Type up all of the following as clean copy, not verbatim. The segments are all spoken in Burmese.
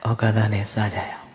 ဩကာသနဲ့စကြရအောင်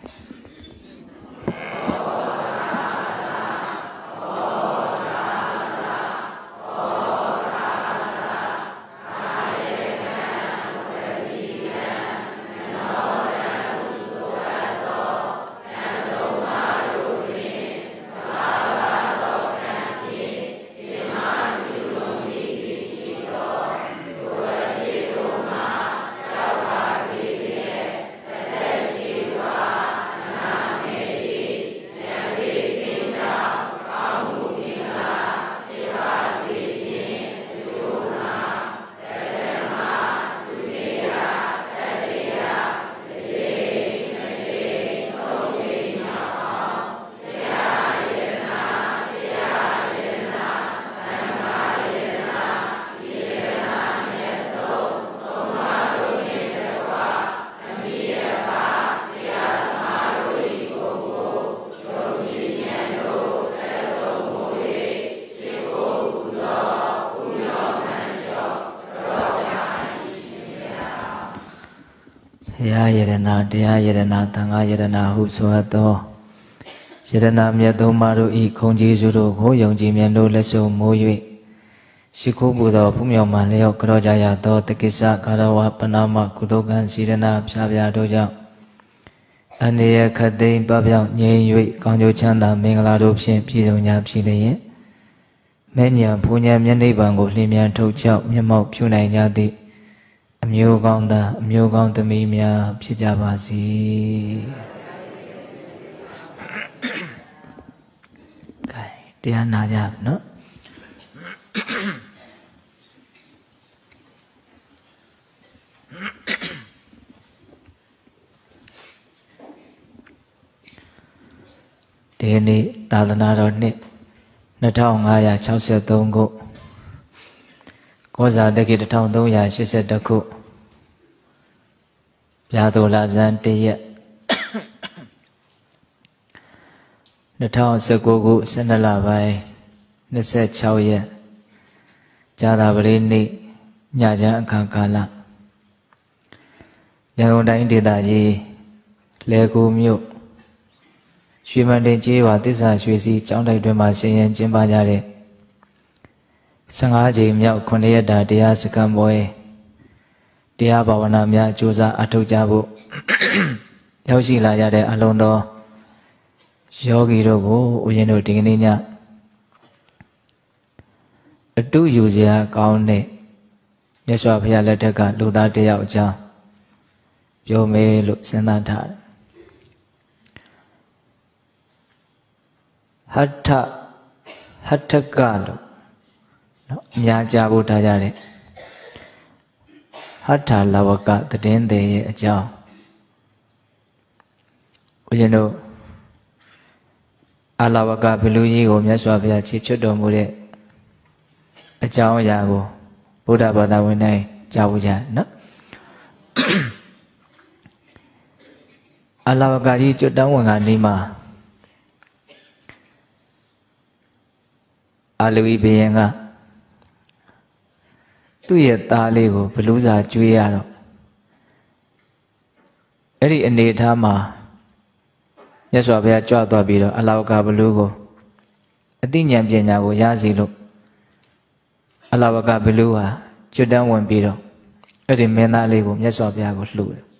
ယရဏတရားယရဏသံဃာယရဏဟုဆိုအပ်သောယရဏမြတ်သုံးပါးတို့ဤခုံကြီးစုတို့ကိုယုံကြည်မြတ်လို့လက်ဆုံမိုး၍ရှိခိုးပူသောဘုမြောက်မှလျော့ကြောကြရသောတကိစ္စကာရဝပနာမကုသိုလ်ကံစီရဏဖြာဖြာတို့ကြောင့်အနေရခတ်သိမ်းပပြောင်းငြိမ်၍ကောင်းကျိုးချမ်းသာမင်္ဂလာတို့ဖြင့်ပြည့်စုံကြဖြစ်လျက်မဲ့ညာဘုံညာမျက်နှိပ်ပံကိုလျင်မြန်ထုတ်ချောက်မျက်မှောက်ပြုနိုင်ကြသည့်အမျိုးကောင်းသားအမျိုးကောင်းသမီးများဖြစ်ကြပါစေ။ကဲတရားနာကြနော်ဒီနေ့သာသနာတော်နှစ်2563ခုကောဇာတက္ကိ1382ခုပြာသိုလဇန်1ရက်2019ခု12လပိုင်း26ရက်ဇာတာပတိနေ့ညချမ်းအခါကာလရန်ကုန်တိုင်းဒေသကြီးလယ်ကူမြို့ရွှေမန္တင်ကျေးရွာသစ္စာရွှေစီကျောင်းတိုက်တွင်မှာဆင်ရင်ကျင်းပကြတဲ့15ကြိမ်မြောက်9ရက်တာတရားစခန်းပွဲတရားဘာဝနာများကြိုးစားအထောက်ကြဖို့ရောက်ရှိလာကြတဲ့အလုံးသောယောဂီတို့ကိုဦးဇင်းတို့ဒီကနေ့ညအတူယူစရာကောင်းတဲ့မြတ်စွာဘုရားလက်ထက်ကလူသားတစ်ယောက်အကြောင်းပြောမယ်လို့စဉ်းစားထားတယ်ဟတ္ထကလို့နော်အများကြားဖို့ထားကြတဲ့ဟတ္ထလဝကတည်င်းတဲ့ရဲ့အကြောင်းဦးဇင်းတို့အလဝကဘလူကြီးကိုမြတ်စွာဘုရားချီးချွတ်တော်မူတဲ့အကြောင်းအရာကိုဗုဒ္ဓဘာသာဝင်တိုင်းကြားဖို့ကြနော်အလဝကကြီးကျွတ်တောင်းဝင်ကနေမှာအာလူဤဘယင်ကသူ့ရဲ့သားလေးကိုဘလူးစာကျွေးရတော့အဲ့ဒီအနေအထားမှာမြတ်စွာဘုရားကြွသွားပြီးတော့အလောကဘလူးကိုအသိဉာဏ်ပညာကိုရစီလို့အလောကဘလူးဟာကျွတ်တန်းဝင်ပြီးတော့အဲ့ဒီမင်းသားလေးကိုမြတ်စွာဘုရားကိုလှူတယ်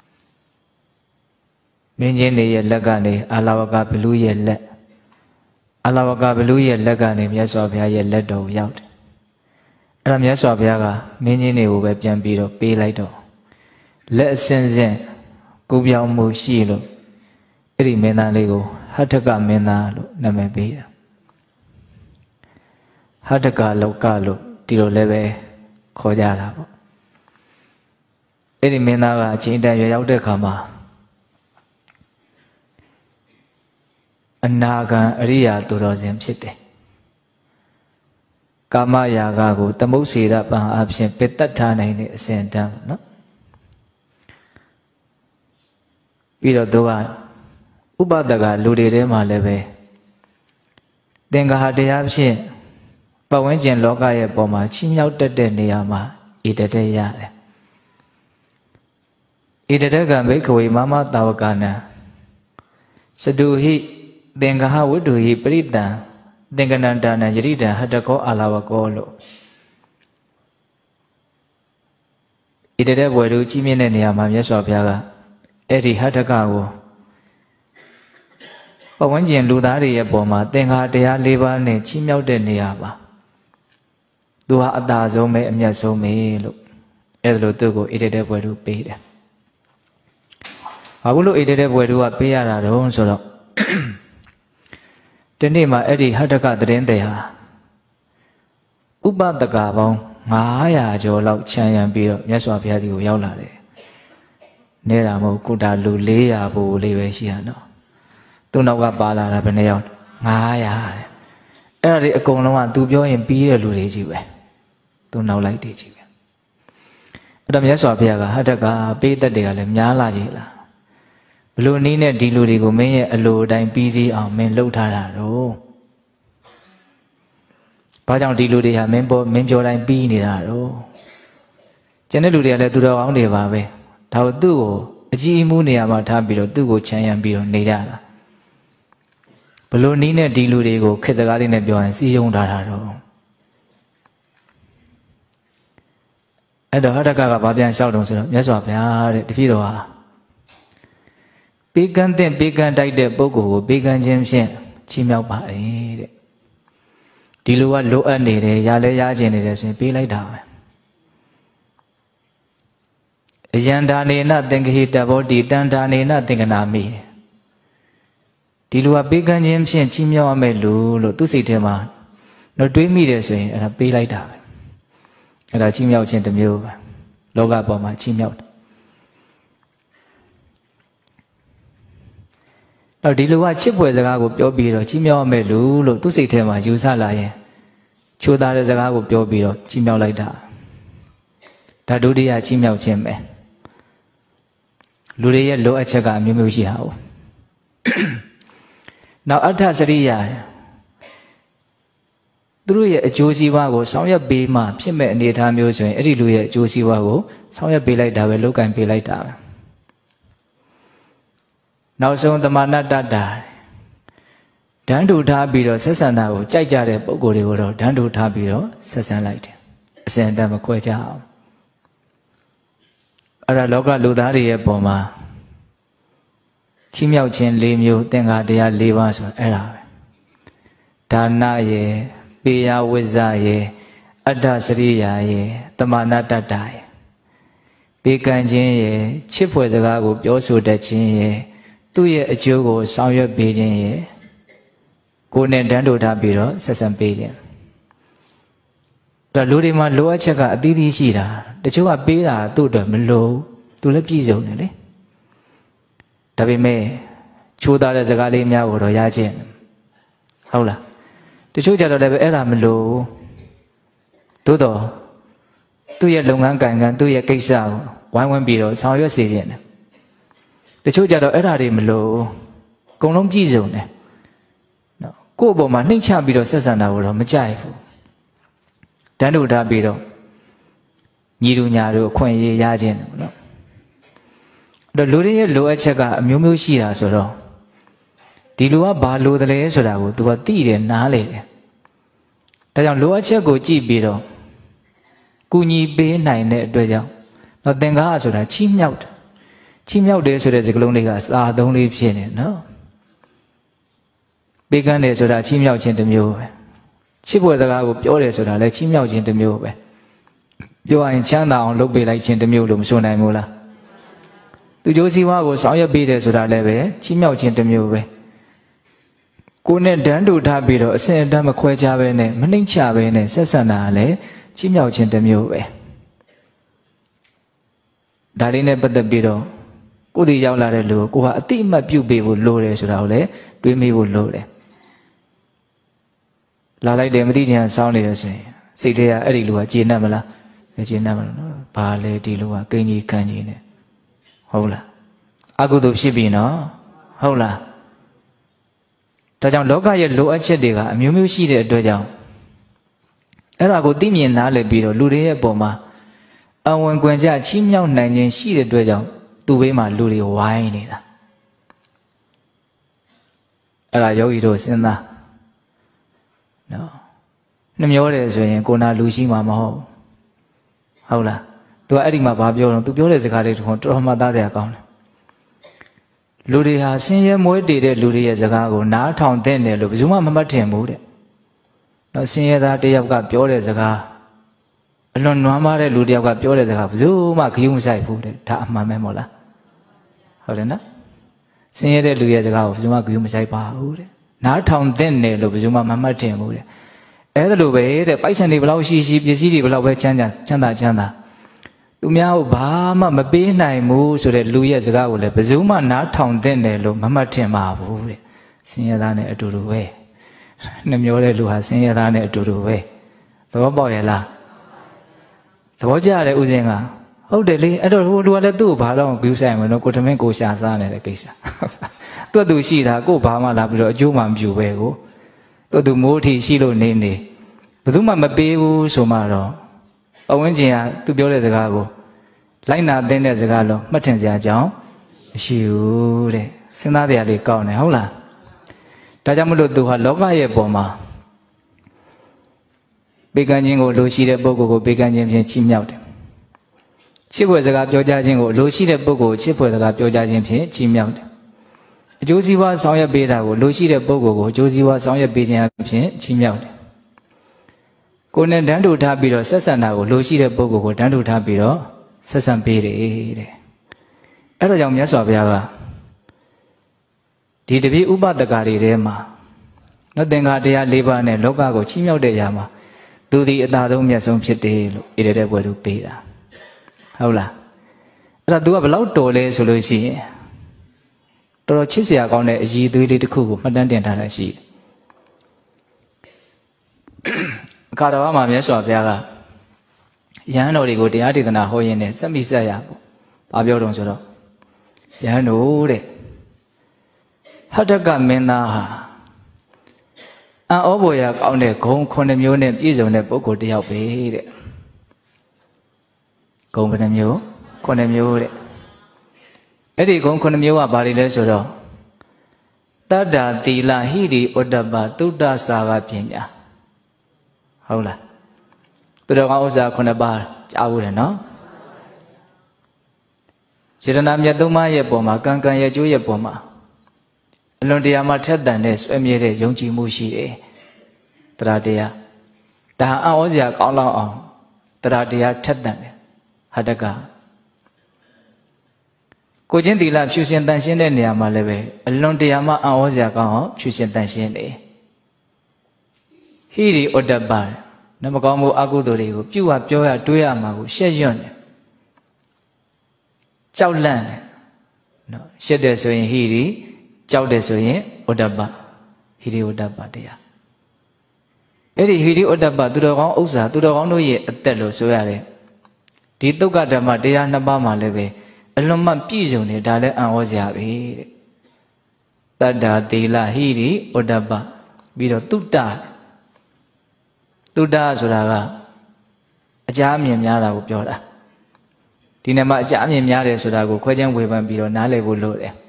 မင်းချင်းတွေရဲ့လက်ကနေအလောကဘလူးရဲ့လက်အလောကဘလူးရဲ့လက်ကနေမြတ်စွာဘုရားရဲ့လက်တော်ကိုရောက်တယ်အဲ့ဒါမြတ်စွာဘုရားကမင်းကြီးတွေကိုပဲပြန်ပြီးတော့ပေးလိုက်တော့လက်အစဉ်စဉ်ကိုပြောင်းမှုရှိလို့အဲ့ဒီမင်းသားလေးကိုဟတ္ထကမင်းသားလို့နာမည်ပေးတာဟတ္ထကလောကလို့ဒီလိုလည်းပဲခေါ်ကြတာပေါ့အဲ့ဒီမင်းသားကအချိန်တန်ရွယ်ရောက်တဲ့ခါမှာအနာဂံအရိယာသူတော်စင်ဖြစ်တယ်ကာမရာဂကိုသမုတ်စေရပံအဖြစ်ပိတ္တထားနိုင်တဲ့အစဉ်တန်းနော်ပြီးတော့သူကဥပဒကလူတွေထဲမှာလည်းပဲသင်္ဃာတရားဖြင့်ပတ်ဝန်းကျင်လောကရဲ့ပုံမှာချီးမြှောက်တတ်တဲ့နေရာမှာဣတတဲ့ရတယ်ဣ Idadaka Bhikkhave Mama Tavakana Saduhi Dengaha Wuduhi Prita Denganandana Jirida Hadako Alavakolo Idada Wadu Chiminania Mamyaswa Piaga Edi Hadakago Pawanjian Ludari Boma Denga Dea Liba Ne Chimyao de Niaba Dua Adazo Me Amyaso Me Look Edlo Tugo Idada Wadu Peda Abulu Idada Wadu Apia Ron Solo Denima Edi Hadaka Dendea Uba the Gabon Maya Jolo Chayan Biro Yaswa Piadi Yolare Neramo Kuda Lulea Bu Levesiano Tunawa Bala Rabaneo Maya Eri Akonoa Dubio and Pia Lurejiwe Tunau like Dijiwe Adam Yaswa Piaga Hadaka Beta de Alemyala Jila Blue Nina Dilurigo may a low dime PD on men low tararo. Pajan Diludi have member Memjoline Binaro. Generally, I let to the on the Vave. Tau duo, a G Munia Matabilo, Dugo Chayan Bio Nidala. Blue Nina Diludigo, Ketagalina Bio and see young Dararo. At the Hadaka Babian Shoulders, yes, of the Fidoa. Began then began died the Bogo, began James Chimel Party. Dilua low and Yale Yajin be like that. Yandani nothing hit about the Dandani nothing an army. Dilua began James Chimel Melu, to see him out. No 2 meters and a be like that. And I chimel chin the mule. Loga Boma chimel. Now, Dilua chip was a gago pio chimel melu, to see him as you salaye. Chuda is a gago pio chimel like that. Tadudia chimel chimbe. Luria lo achaga mumushi how. Now, Atasaria through a Josie Wago, Soya Bay map, Simba and the time using Ediluia Josie Wago, Soya Bay like that, look and be like that. Now so the mana dada. Dandu tabiro, Sasana, Jajare, Bogoro, Dandu tabiro, Sasan light. Send them a quaja. Ara loga ludari boma. Chimyao chin limu, tenga dea levas or era. Dana ye, Pia wizaye, Adasria ye, the mana dada. Bekanjin ye, chip with the gago, Yosu de chin ye. သူ့ရဲ့အကျိုးကိုဆောင်ရွက်ပေးခြင်းရဲ့ကိုယ်နဲ့တန်းတူထားပြီးတော့ဆက်ဆံပေးခြင်းဒါလူတွေမှာလိုအပ်ချက်ကအသီးသီးရှိတာတချို့ကပေးတာသူ့အတွက်မလိုသူလည်းပြည့်စုံတယ်လေဒါပေမဲ့ချိုးသားတဲ့စကားလေးများကိုတော့ရခြင်းဟုတ်လားတချို့ကြတော့လည်းအဲ့ဒါမလိုသို့တော့သူ့ရဲ့လုပ်ငန်းကိုင်သူ့ရဲ့ကိစ္စကိုဝိုင်းဝန်းပြီးတော့ဆောင်ရွက်စေခြင်းတယ်တချို့ကြတော့အဲ့ဒါတွေမလို့အကုန်လုံးကြည့်စုံတယ်နော်ကိုယ့်အပေါ်မှာနှိမ့်ချပြီးတော့ဆက်ဆံတာကိုတော့မကြိုက်ဘူးတန်းတူထားပြီးတော့ညီတူညာတို့အခွင့်အရေးရခြင်းတယ်နော်အဲ့တော့လူတွေရဲ့လိုအပ်ချက်ကအမျိုးမျိုးရှိတာဆိုတော့ဒီလူကဘာလိုတယ်လဲဆိုတာကို तू ကသိတယ်နားလေတယ်ဒါကြောင့်လိုအပ်ချက်ကိုကြည့်ပြီးတော့ကူညီပေးနိုင်တဲ့အတွက်ကြောင့်တော့သင်္ကားဆိုတာချီးမြှောက်တယ်ချီးမြှောက်တယ်ဆိုတဲ့စကားလုံးလေးကစာသုံးလေးဖြစ်နေနော်ပေးကမ်းတယ်ဆိုတာချီးမြှောက်ခြင်းတစ်မျိုးပဲချစ်ဖို့စကားကိုပြောတယ်ဆိုတာလည်းချီးမြှောက်ခြင်းတစ်မျိုးပဲပြောရင်ချမ်းသာအောင်လုပ်ပေးလိုက်ခြင်းတစ်မျိုးလို့မဆိုနိုင်ဘူးလားသူကြိုးစည်းဝါးကိုဆောင်ရွက်ပေးတယ်ဆိုတာလည်းပဲချီးမြှောက်ခြင်းတစ်မျိုးပဲကိုယ်နဲ့တန်းတူထားပြီးတော့အစဉ်အတန်းမခွဲခြားပဲနဲ့မနှိမ့်ချပဲနဲ့ဆက်ဆံတာလည်းချီးမြှောက်ခြင်းတစ်မျိုးပဲဒါလေးနဲ့ပတ်သက်ပြီးတော့ကိုယ်ဒီရောက်လာတဲ့လူကိုဟာအတိအမှတ်ပြုပေးဖို့လိုတယ်ဆိုတာကိုလည်းတွေးမိဖို့လိုတယ်လာလိုက်တယ်မသိချင်ဆောင်းနေတယ်ဆိုရင်စိတ်ထဲကအဲ့ဒီလူကကျေနပ်မလားမကျေနပ်မလားနော်ဘာလဲဒီလူကကိန်းကြီးခန်းကြီးနဲ့ဟုတ်လားအကုသိုလ်ဖြစ်ပြီနော်ဟုတ်လားဒါကြောင့်လောကရဲ့လိုအပ်ချက်တွေကအမျိုးမျိုးရှိတဲ့အတွက်ကြောင့်အဲ့ဒါကိုသိမြင်နားလည်ပြီးတော့လူတွေရဲ့ပုံမှာအဝင်ကွင်ကြချီးမြှောက်နိုင်ခြင်းရှိတဲ့အတွက်ကြောင့်သူ့ဘေးမှာလူတွေဝိုင်းနေတာအဲ့ဒါယောဂီတို့စဉ်းစားနော်နှမျောတယ်ဆိုရင်ကိုနာလူရှိမှာမဟုတ်ဟုတ်လားသူကအဲ့ဒီမှာဘာပြောတော့သူပြောတဲ့စကားလေးတော်တော်မှတ်သားတဲ့အကောင်းတယ်လူတွေဟာဆင်းရဲမွဲတေတဲ့လူတွေရဲ့စကားကိုနားထောင်တဲ့တယ်လို့ဘယ်သူမှမမှတ်ထင်ဘူးတဲ့နော်ဆင်းရဲသားတယောက်ကပြောတဲ့စကားအလွန်နွမ်းပါတဲ့လူတယောက်ကပြောတဲ့စကားဘယ်သူမှခရုမဆိုင်ဘူးတဲ့ဒါအမှန်ပဲမဟုတ်လားဟုတ်တယ်နော်ဆင်းရဲတဲ့လူရဲ့စကားကိုဘယ်သူမှခရုမဆိုင်ပါဘူးတဲ့နားထောင်တဲ့တယ်လို့ဘယ်သူမှမမှတ်ထင်ဘူးတဲ့အဲ့ဒါလိုပဲတဲ့ပိုက်ဆံတွေဘလောက်ရှိရှိပစ္စည်းတွေဘလောက်ပဲချမ်းသာသူများကိုဘာမှမပေးနိုင်ဘူးဆိုတဲ့လူရဲ့စကားကိုလည်းဘယ်သူမှနားထောင်တဲ့တယ်လို့မမှတ်ထင်ပါဘူးတဲ့ဆင်းရဲသားနဲ့အတူတူပဲနှမျောတဲ့လူဟာဆင်းရဲသားနဲ့အတူတူပဲသဘောပေါက်ရဲ့လားသဘောကျတယ်ဦးဇင်းကဟုတ်တယ်လေအဲ့တော့ဟိုလူကလည်းသူ့ကိုဘာတော့ဂရုစိုက်မလို့ကိုထမင်းကိုရှာစားနေတဲ့ကိစ္စသူရှိတာကိုဘာမှလာပြီးတော့အကျိုးမှမပြုပဲကိုသူမိုးထီရှိလို့နေဘယ်သူမှမပေးဘူးဆိုမှတော့အဝင်းကျင်ကသူပြောတဲ့စကားကိုလိုက်နာတဲ့စကားလို့မှတ်ထင်စရာအကြောင်းမရှိဘူးတဲ့စဉ်းစားတရားလေးကောင်းတယ်ဟုတ်လားဒါကြောင့်မလို့သူဟာလောကရဲ့ပုံမှာပေကံခြင်းကိုလိုရှိတဲ့ပုဂ္ဂိုလ်ကိုပေကံခြင်းဖြင့်ချီးမြှောက်တယ်ချစ်ဖွယ်စကားပြောကြားခြင်းကိုလိုရှိတဲ့ပုဂ္ဂိုလ်ချစ်ဖွယ်စကားပြောကြားခြင်းဖြင့်ချီးမြှောက်တယ်အကျိုးစီးပွားဆောင်ရွက်ပေးတာကိုလိုရှိတဲ့ပုဂ္ဂိုလ်ကိုအကျိုးစီးပွားဆောင်ရွက်ပေးခြင်းဖြင့်ချီးမြှောက်တယ်ကိုယ်နဲ့တန်းတူထားပြီးတော့ဆက်ဆံတာကိုလိုရှိတဲ့ပုဂ္ဂိုလ်ကိုတန်းတူထားပြီးတော့ဆက်ဆံပေးတယ်တဲ့အဲ့ဒါကြောင့်မြတ်စွာဘုရားကဒီတပည့်ဥပဒကတွေထဲမှာနော်သင်္ခါတရား၄ပါးနဲ့လောကကိုချီးမြှောက်တဲ့နေရာမှာသူသည်အသာဆုံးမြတ်ဆုံးဖြစ်တယ်လို့ဣရတဲ့ဘွယ်သူပေးတာဟုတ်လားအဲ့ဒါ तू ကဘလောက်တော်လဲဆိုလို့ရှိရင်တော်တော်ချစ်စရာကောင်းတဲ့အည်သွေးလေးတစ်ခုကိုမှတ်တမ်းတင်ထားတာရှိတယ်အခါတော်မှာမြတ်စွာဘုရားကယဟန်တော်တွေကိုတရားဒေသနာဟောရင်းနဲ့စက်မိဆက်ရပေါ့ဘာပြောတော့ဆိုတော့ယဟန်တို့တဲ့ဟတ္တကမင်းသားဟာအံ့ဩဖွယ်ရာကောင်းတဲ့ဂုဏ်9မျိုးနဲ့ပြည့်စုံတဲ့ပုဂ္ဂိုလ်တစ်ယောက်ပဲတဲ့ဂုဏ်ဘယ်နှမျိုး9မျိုးတဲ့အဲ့ဒီဂုဏ်9မျိုးကဘာတွေလဲဆိုတော့တတ္တာသီလဟိရိဩတ္တပသုတ္တစာကပညာဟုတ်လားသူတော်ကောင်းဥစ္စာ9ပါးကြားဘူးတယ်နော်ယတနာမြတ်သုံးပါးရဲ့ပုံမှာကံကံရဲ့အကျိုးရဲ့ပုံမှာအလွန်တရာမှထက်သန်တဲ့ဆွဲမြဲတဲ့ယုံကြည်မှုရှိတယ်တရားတရားဒါအံ့ဩစရာကောင်းလောက်အောင်တရားတရားထက်သန်တယ်ဟတ္တကကိုချင်းသီလဖြူစင်တန်ရှင်းတဲ့နေရာမှာလည်းပဲအလွန်တရာမှအံ့ဩစရာကောင်းအောင်ဖြူစင်တန်ရှင်းတယ်ဟိရိဩတ္တပနမကောင်းမှုအကုသိုလ်တွေကိုပြုဝပြောရတွေးရမှာကိုရှက်ရွံ့တယ်ကြောက်လန့်တယ်နော်ရှက်တယ်ဆိုရင်ဟိရိကြောက်တယ်ဆိုရင်ဩတ္တပဟိရိဩတ္တပတရားအဲ့ဒီဟိရိဩတ္တပသူတော်ကောင်းဥစ္စာသူတော်ကောင်းတို့ရဲ့အသက်လို့ဆိုရတယ်ဒီသုက္ကဓမ္မတရားနှစ်ပါးမှာလည်းပဲအလွန်မှပြည့်စုံတယ်ဒါလည်းအံ့ဩစရာပဲတဲ့တတ္တာသီလဟိရိဩတ္တပပြီးတော့တုတ္တဆိုတာကအကြအမြင်များတာကိုပြောတာဒီနေ့မှာအကြအမြင်များတယ်ဆိုတာကိုခွဲခြမ်းဝေဖန်ပြီးတော့နားလည်ဖို့လိုတယ်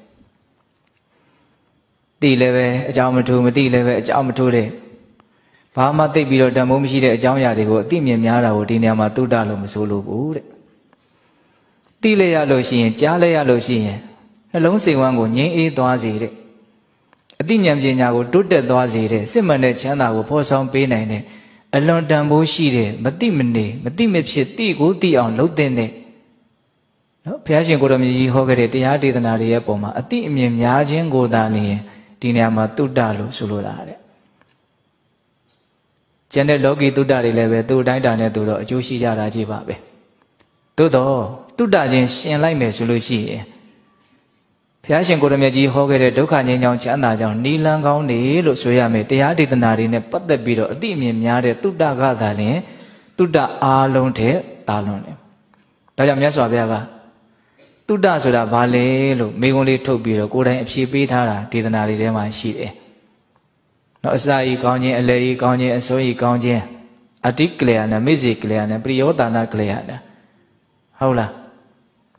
သိလည်းပဲအကြောင်းမထူးမသိလည်းပဲအကြောင်းမထူးတဲ့ဘာမှသိပြီးတော့တန်ဖိုးမရှိတဲ့အကြောင်းအရာတွေကိုအသိမြင်များတာကိုဒီနေရာမှာတုတ္တလို့မဆိုလို့ဘူးတဲ့သိလဲရလို့ရှိရင်ကြားလဲရလို့ရှိရင်နှလုံးစိတ်ဝမ်းကိုငြိမ်းအေးသွားစေတဲ့အသိဉာဏ်ပညာကိုတိုးတက်သွားစေတဲ့စစ်မှန်တဲ့ချမ်းသာကိုဖော်ဆောင်ပေးနိုင်တဲ့အလွန်တန်ဖိုးရှိတဲ့မသိမနေမသိမဖြစ်သိကိုသိအောင်လုပ်တဲ့နော်ဘုရားရှင်ကိုရမကြီးဟောခဲ့တဲ့တရားဒေသနာတွေရဲ့ပုံမှာအသိအမြင်များခြင်းကိုသာနေရင်ဒီနေရာမှာတုတ္တလို့ဆိုလိုတာတဲ့ကျန်တဲ့လောကီတုတ္တတွေလည်းပဲသူ့အတိုင်းတာနဲ့သူတော့အကျိုးရှိကြတာကြီးပါပဲသို့တော့တုတ္တချင်းရှင်လိုက်မယ်ဆိုလို့ရှိရင်ဘုရားရှင်ကိုရမကြီးဟောခဲ့တဲ့ဒုက္ခငြိမ်းချမ်းချမ်းသာကြောင့်နိလန်းကောင်းနေလို့ဆိုရမယ်တရားဒေသနာတွေနဲ့ပတ်သက်ပြီးတော့အသိအမြင်များတဲ့တုတ္တကသာလျှင်တုတ္တအားလုံးထက်သာလွန်တယ်ဒါကြောင့်မြတ်စွာဘုရားကတုတ္တဆိုတာဘာလဲလို့မေခွန်းလေးထုတ်ပြီးတော့ကိုယ်တိုင်အဖြေပေးထားတာဒေသနာတွေထဲမှာရှိတယ်နော်အစာဤကောင်းခြင်းအလယ်ဤကောင်းခြင်းအစိုးဤကောင်းခြင်းအတိကလျာဏမိစေကလျာဏပရိယောတာနာကလျာဏဟုတ်လားအ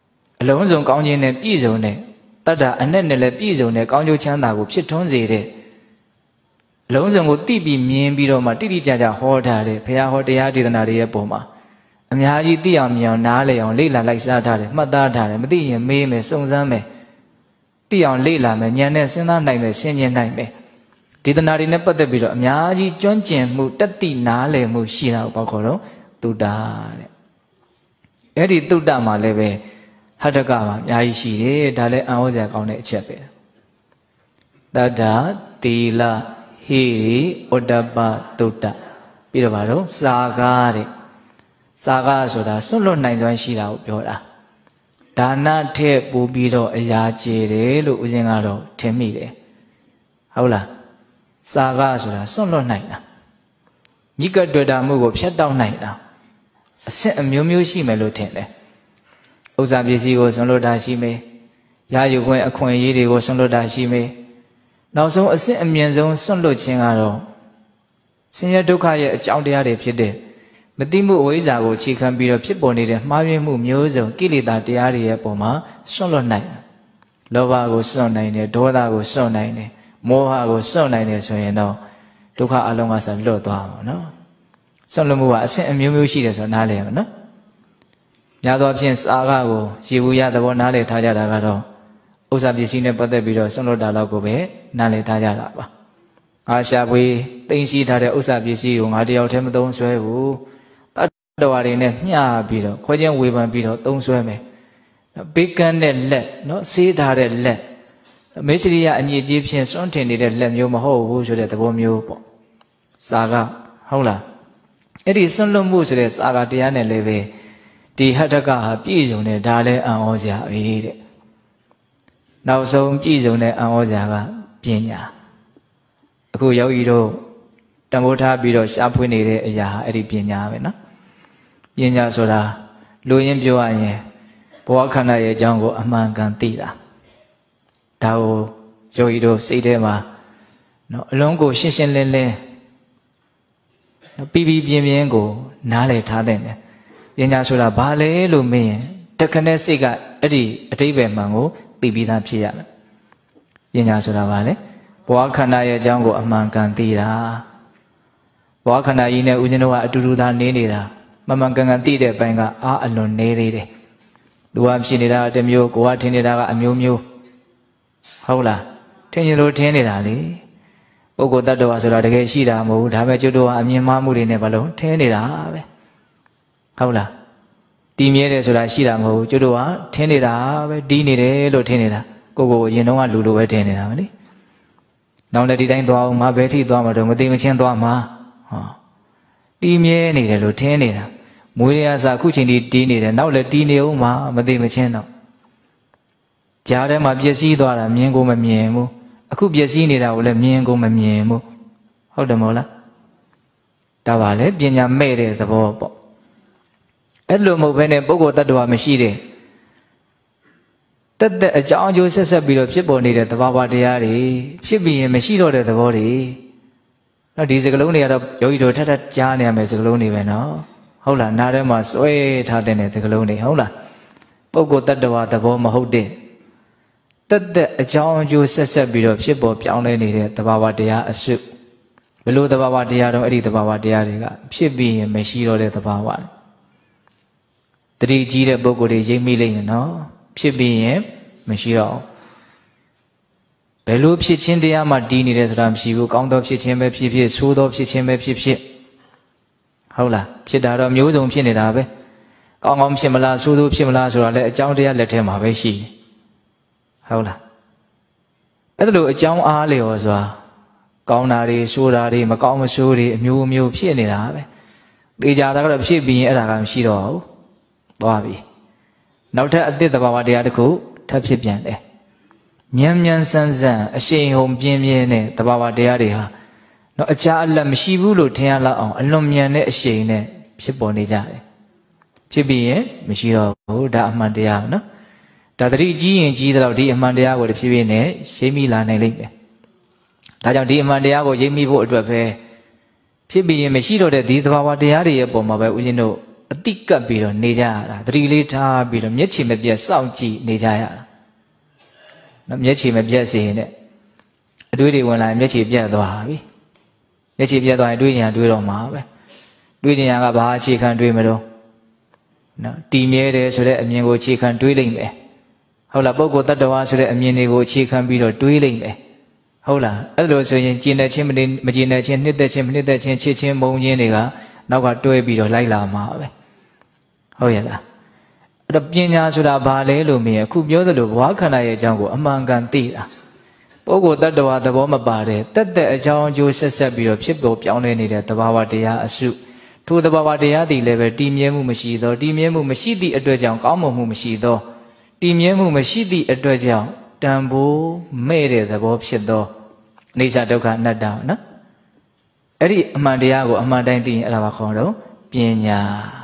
လုံးစုံကောင်းခြင်းနဲ့ပြည့်စုံတဲ့တတ္တအနဲ့နဲ့လည်းပြည့်စုံတဲ့ကောင်းကျိုးချမ်းသာကိုဖြစ်ထွန်းစေတဲ့အလုံးစုံကိုသိပြီးမြင်ပြီးတော့မှတိတိကျကျဟောထားတဲ့ဘုရားဟောတရားဒေသနာတွေရဲ့ပုံမှာအများကြီးသိအောင်မြင်အောင်နားလည်အောင်လေ့လာလိုက်စားထားတယ်မှတ်သားထားတယ်မသိရင်မေးမယ်စုံစမ်းမယ်သိအောင်လေ့လာမယ်ဉာဏ်နဲ့စဉ်းစားနိုင်မယ်ရှင်းကျင်နိုင်မယ်ဒေသနာတွေနဲ့ပတ်သက်ပြီးတော့အများကြီးကျွမ်းကျင်မှုတတ်သိနားလည်မှုရှိတာကိုပေါ့ခေါ်တော့တုတ္တတဲ့အဲ့ဒီတုတ္တမှာလည်းပဲဟတ္တကမှာအများကြီးရှိတယ်ဒါလည်းအံ့ဩစရာကောင်းတဲ့အချက်ပဲတတ္တသီလဟိရိဩတ္တပတုတ္တပြီးတော့ဗါတော့စာကားတဲ့စာကားဆိုတာစွန့်လွတ်နိုင်စွမ်းရှိတာကိုပြောတာဒါနထက်ပိုပြီးတော့အရာကျေတယ်လို့ဦးဇင်းကတော့ထင်မိတယ်ဟုတ်လားစာကားဆိုတာစွန့်လွတ်နိုင်တာညိကတွေ့တာမှုကိုဖျက်တောက်နိုင်တာအဆင့်အမျိုးမျိုးရှိမယ်လို့ထင်တယ်ဥစ္စာပစ္စည်းကိုစွန့်လွတ်တာရှိမယ်ရာယူခွင့်အခွင့်အရေးတွေကိုစွန့်လွတ်တာရှိမယ်နောက်ဆုံးအဆင့်အမြင့်ဆုံးစွန့်လွတ်ခြင်းကတော့ဆင်းရဲဒုက္ခရဲ့အကြောင်းတရားတွေဖြစ်တဲ့မတိမှုအဝိဇ္ဇာကိုခြေခံပြီးတော့ဖြစ်ပေါ်နေတဲ့မှားယွင်းမှုမျိုးစုံကိလေသာတရားတွေရဲ့ပုံမှာစွန့်လွတ်နိုင်တယ်လောဘကိုစွန့်နိုင်တယ်ဒေါသကိုစွန့်နိုင်တယ်မောဟကိုစွန့်နိုင်တယ်ဆိုရင်တော့ဒုက္ခအလုံးကစလွတ်သွားမှာနော်စွန့်လွတ်မှုကအဆင့်အမျိုးမျိုးရှိတယ်ဆိုတော့နားလည်ရမယ်နော်များသောအားဖြင့်စာကကိုရေဘူးရသဘောနားလည်ထားကြတာကတော့ဥစ္စာပစ္စည်းနဲ့ပတ်သက်ပြီးတော့စွန့်လွတ်တာတော့ကိုပဲနားလည်ထားကြတာပါအာရှာပွေသိသိထားတဲ့ဥစ္စာပစ္စည်းကိုငါတယောက်တည်းမသုံးဆွဲဘူးတတ္တဝါတွေနဲ့မျှပြီးတော့ခွဲခြင်းဝေဖန်ပြီးတော့သုံးဆွဲမယ်ဘေးကန်းတဲ့လက်နော်ဆေးထားတဲ့လက်မေစရိယအညစ်အကြေးဖြင့်စွန့်ထင်နေတဲ့လက်မျိုးမဟုတ်ဘူးဆိုတဲ့သဘောမျိုးပေါ့စာကဟုတ်လားအဲ့ဒီစွန့်လွတ်မှုဆိုတဲ့စာကတရားနဲ့လည်းပဲဒီဟတ္တကဟာပြည့်စုံတဲ့ဒါလည်းအံ့ဩစရာပဲတဲ့နောက်ဆုံးပြည့်စုံတဲ့အံ့ဩစရာကပညာအခုယောဂီတို့တန်ဖိုးထားပြီးတော့ရှားဖွေးနေတဲ့အရာဟာအဲ့ဒီပညာပဲနော်ပညာဆိုတာလူရင်းပြောရရင်ဘဝခန္ဓာရဲ့အကြောင်းကိုအမှန်ကန်သိတာဒါကိုယောဂီတို့စိတ်ထဲမှာနော်အလုံးကိုရှင်းရှင်းလင်းလင်းပြီးပြင်းပြင်းကိုနားလည်ထားတဲ့ပညာဆိုတာဘာလဲလို့မေးရင်တခနဲ့စိတ်ကအဲ့ဒီအတိပ္ပယ်မှန်ကိုသိပြီးသားဖြစ်ရမယ်ပညာဆိုတာဘာလဲဘဝခန္ဓာရဲ့အကြောင်းကိုအမှန်ကန်သိတာဘဝခန္ဓာကြီးနဲ့ဦးဇင်းတို့ကအတူတူသာနေနေတာမမှန်ကန်ကန်သိတဲ့အပိုင်းကအားအလွန်နေသေးတယ်သူကဖြစ်နေတာတမျိုးကိုကထင်နေတာကအမျိုးမျိုးဟုတ်လားထင်ရင်လို့ထင်နေတာလေပုဂ္ဂိုလ်တ attva ဆိုတာတကယ်ရှိတာမဟုတ်ဘူးဒါပေမဲ့ကျွတ်တို့ကအမြင်မှားမှုတွေနဲ့ဘာလို့ထင်နေတာပဲဟုတ်လားတည်မြဲတယ်ဆိုတာရှိတာမဟုတ်ဘူးကျွတ်တို့ကထင်နေတာပဲတီးနေတယ်လို့ထင်နေတာကိုယ်ရင်တော့ကလူလိုပဲထင်နေတာပဲလေနောက်လည်းဒီတိုင်းသွားအောင်မဘဲထိသွားမှာတော့မသိမချင်းသွားမှာဟောတီးမြဲနေတယ်လို့ထင်နေတာမွေးရစာအခုချိန်ဒီတီးနေတယ်နောက်လည်းတီးနေအောင်မှာမသိမချင်းတော့ကြားထဲမှာပျက်စီးသွားတာမြင်ကိုမမြင်ဘူးအခုပျက်စီးနေတာကိုလည်းမြင်ကိုမမြင်ဘူးဟုတ်တယ်မဟုတ်လားဒါပါလေပညာမဲ့တဲ့သဘောပေါ့အဲ့လိုမဟုတ်ဘဲနဲ့ပုဂ္ဂိုလ်တ attva မရှိတဲ့တက်တဲ့အကြောင်းအကျိုးဆက်ဆက်ပြီးတော့ဖြစ်ပေါ်နေတဲ့သဘာဝတရားတွေဖြစ်ပြီးရင်မရှိတော့တဲ့သဘောတွေနော်ဒီစကလုံးတွေကတော့ယောဂီတို့ထပ်ထပ်ကြားနေရမယ်စကလုံးတွေပဲနော်ဟုတ်လားနားထဲမှာစွဲထားတဲ့စကလုံးတွေဟုတ်လားပုဂ္ဂိုလ်တ attva သဘောမဟုတ်တဲ့တက်တဲ့အကြောင်းအကျိုးဆက်ဆက်ပြီးတော့ဖြစ်ပေါ်ပြောင်းလဲနေတဲ့သဘာဝတရားအစုဘယ်လိုသဘာဝတရားတော့အဲ့ဒီသဘာဝတရားတွေကဖြစ်ပြီးရင်မရှိတော့တဲ့သဘာဝတတိကြီးတဲ့ပုဂ္ဂိုလ်တွေရိပ်မိလိမ့်မယ်နော်ဖြစ်ပြီးရင်မရှိတော့ဘယ်လိုဖြစ်ချင်းတရားမှတည်နေတယ်ဆိုတာမရှိဘူးကောင်းသောဖြစ်ချင်းပဲဖြစ်ဖြစ်ဆိုးသောဖြစ်ချင်းပဲဖြစ်ဖြစ်ဟုတ်လားဖြစ်တာတော့မျိုးစုံဖြစ်နေတာပဲကောင်းကောင်းဖြစ်မလားဆိုးဆိုးဖြစ်မလားဆိုတာလည်းအကြောင်းတရားလက်ထဲမှာပဲရှိတယ်ဟုတ်လားအဲ့ဒါလိုအကြောင်းအားလျော်စွာကောင်းတာတွေဆိုးတာတွေမကောင်းမဆိုးတွေအမျိုးမျိုးဖြစ်နေတာပဲသေချာတာကတော့ဖြစ်ပြီးရင်အဲ့ဒါကမရှိတော့ဘူးသွားပြီနောက်ထပ်အသစ်သဘာဝတရားတစ်ခုထပ်ဖြစ်ပြန်တယ်မြန်မြန်ဆန်းဆန်းအရှိန်ဟုန်ပြင်းပြင်းနဲ့သဘာဝတရားတွေဟာတော့အကြအလတ်မရှိဘူးလို့ထင်ရလောက်အောင်အလွန်မြန်တဲ့အရှိန်နဲ့ဖြစ်ပေါ်နေကြတယ်ဖြစ်ပြီးရင်မရှိတော့ဘူးဒါအမှန်တရားနော်ဒါတတိကြီးရင်ကြီးတော့ဒီအမှန်တရားကိုတဖြည်းဖြည်းနဲ့ရိပ်မိလာနိုင်လိမ့်မယ်ဒါကြောင့်ဒီအမှန်တရားကိုရိပ်မိဖို့အတွက်ပဲဖြစ်ပြီးရင်မရှိတော့တဲ့ဒီသဘာဝတရားတွေရဲ့ပုံမှာပဲဦးဇင်းတို့အတိကပ်ပြီးတော့နေကြရတာသတိလေးထားပြီးတော့မျက်ခြေမပြတ်စောင့်ကြည့်နေကြရတာနော်မျက်ခြေမပြတ်စေနဲ့အတွေးတွေဝင်လာရင်မျက်ခြေပြတ်သွားပြီမျက်ခြေပြတ်သွားရင်တွေးဉာဏ်တွေးတော့မှာပဲတွေးဉာဏ်ကဘာအခြေခံတွေးမလို့နော်တည်မြဲတယ်ဆိုတဲ့အမြင်ကိုအခြေခံတွေးလိုက်မယ်ဟုတ်လားပုဂ္ဂိုလ်တ attva ဆိုတဲ့အမြင်တွေကိုအခြေခံပြီးတော့တွေးလိုက်မယ်ဟုတ်လားအဲ့လိုဆိုရင်ကျင်တဲ့ချင်းမကျင်တဲ့ချင်းနှစ်သက်ချင်းမနှစ်သက်ချင်းချစ်ချင်းမုန်းချင်းတွေကနောက်ကတွဲပြီးတော့လိုက်လာမှာပဲဟုတ်ရဲ့လားအဲ့တော့ပညာဆိုတာဘာလဲလို့မြင်အခုပြောသလိုဘဝခန္ဓာရဲ့အကြောင်းကိုအမှန်ကန်သိတာပုဂ္ဂိုလ်တ attva သဘောမပါတဲ့တက်တဲ့အကြောင်းအကျိုးဆက်ဆက်ပြီးတော့ဖြစ်ပေါ်ပြောင်းလဲနေတဲ့သဘာဝတရားအစုထိုသဘာဝတရားသည်လည်းပဲတည်မြဲမှုမရှိသောတည်မြဲမှုမရှိသည့်အတွက်ကြောင့်ကောင်းမွန်မှုမရှိသောတည်မြဲမှုမရှိသည့်အတွက်ကြောင့်တန်ဖိုးမဲ့တဲ့သဘောဖြစ်သောအိဋ္ဌဒုက္ခအနတ္တနော်အဲ့ဒီအမှန်တရားကိုအမှန်တိုင်းသိရင်အဲ့ဒါဘာခေါ်တော့ပညာ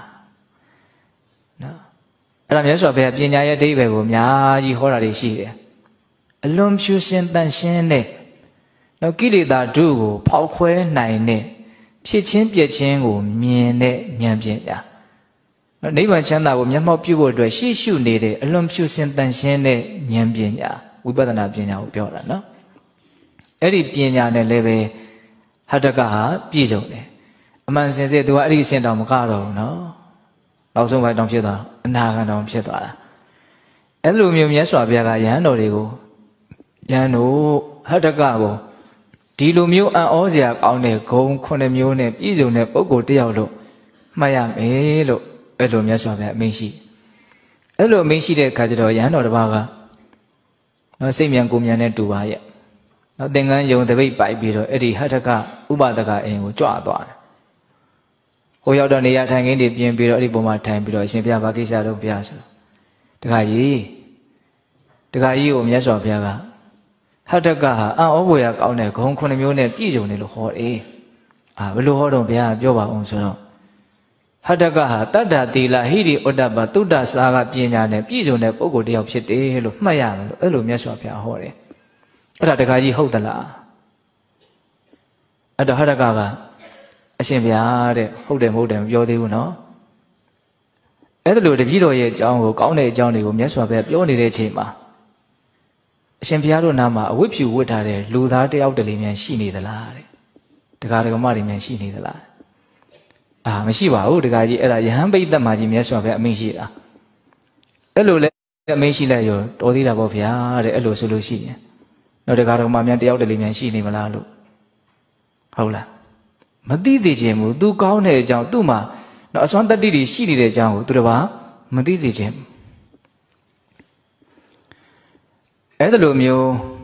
နော်အဲ့ဒါမြတ်စွာဘုရားပညာရဲ့အဓိပ္ပာယ်ကိုအများကြီးဟောတာတွေရှိတယ်အလွန်ဖြူစင်တန်ရှင်းတဲ့နော်ကိလေသာတို့ကိုဖောက်ခွဲနိုင်တဲ့ဖြစ်ချင်းပြည့်ချင်းကိုမြင်တဲ့ဉာဏ်ပညာနော်နိဗ္ဗာန်ချမ်းသာကိုမျက်မှောက်ပြုဖို့အတွက်ရှေ့ရှုနေတဲ့အလွန်ဖြူစင်တန်ရှင်းတဲ့ဉာဏ်ပညာဝိပဿနာပညာကိုပြောတာနော်အဲ့ဒီပညာနဲ့လည်းပဲဟတ္တကဟာပြည့်စုံတယ်အမှန်စင်စစ်သူကအဲ့ဒီအဆင့်တောင်မကတော့ဘူးနော်နောက်ဆုံးပိုင်းတောင်ဖြစ်သွားအနာဂတ်တောင်ဖြစ်သွားတာအဲ့လိုမျိုးမြတ်စွာဘုရားကယဟန်တော်တွေကိုယဟန်တို့ဟတ္တကကိုဒီလိုမျိုးအံ့ဩစရာကောင်းတဲ့ဂုဏ်9မျိုးနဲ့ပြည့်စုံတဲ့ပုဂ္ဂိုလ်တယောက်လို့မှတ်ရမယ်လို့အဲ့လိုမြတ်စွာဘုရားအမိန့်ရှိအဲ့လိုအမိန့်ရှိတဲ့အခါကျတော့ယဟန်တော်တစ်ပါးကနော်စိတ်မြန်ကိုယ်မြန်နဲ့တူပါရဲ့နော်သင်္ကန်းယုံတပိတ်ပိုက်ပြီးတော့အဲ့ဒီဟတ္တကဥပဒကအိမ်ကိုကြွသွားတယ်ဟိုရောက်တော့နေရာထိုင်ခင်းတွေပြင်ပြီးတော့အဲ့ဒီပုံမှာထိုင်ပြီးတော့အရှင်ဘုရားဘာကိစ္စတော့ဘုရားဆိုတခါကြီးကိုမြတ်စွာဘုရားကဟတ္တကဟာအံ့ဩဖွယ်ကောင်းတဲ့ဂုဏ်9မျိုးနဲ့ပြည့်စုံတယ်လို့ဟောတယ်ဘယ်လိုဟောတော့ဘုရားပြောပါအောင်ဆိုတော့ဟတ္တကဟာတတ္တသီလဟိရိဥဒ္ဒပသုဒ္ဓစာကပညာနဲ့ပြည့်စုံတဲ့ပုဂ္ဂိုလ်တစ်ယောက်ဖြစ်တယ်လို့မှတ်ရမယ်လို့အဲ့လိုမြတ်စွာဘုရားဟောတယ်အဲ့ဒါတခါကြီးဟုတ်သလားအဲ့တော့ဟတ္တကအရှင်ဘုရားတဲ့ဟုတ်တယ်မဟုတ်တယ်မပြောသေးဘူးနော်အဲ့ဒါလိုတပည့်တော်ရဲ့အကြောင်းကိုကောင်းတဲ့အကြောင်းတွေကိုမြတ်စွာဘုရားပြောနေတဲ့အချိန်မှာအရှင်ဘုရားတို့နာမှာအဝတ်ဖြူဝတ်ထားတဲ့လူသားတယောက်တလေမြန်ရှိနေသလားတဲ့ဒကာဒကမတွေမြန်ရှိနေသလားမရှိပါဘူးဒကာကြီးအဲ့ဒါယဟန်ပိဋကမှာကြီးမြတ်စွာဘုရားအမိန့်ရှိတာအဲ့လိုလဲအမိန့်ရှိလိုက်ရောတော်သေးတာပေါ့ဗျာတဲ့အဲ့လိုဆိုလို့ရှိရင်တော့ဒကာဒကမမြန်တယောက်တလေမြန်ရှိနေမလားလို့ဟုတ်လားမသိသေးခြင်းဘူးသူကောင်းတဲ့အကြောင်းသူ့မှာတော့အစွမ်းတတ္တိတွေရှိနေတဲ့အကြောင်းကိုသူတစ်ပါးမသိသေးခြင်းအဲ့ဒါလိုမျိုး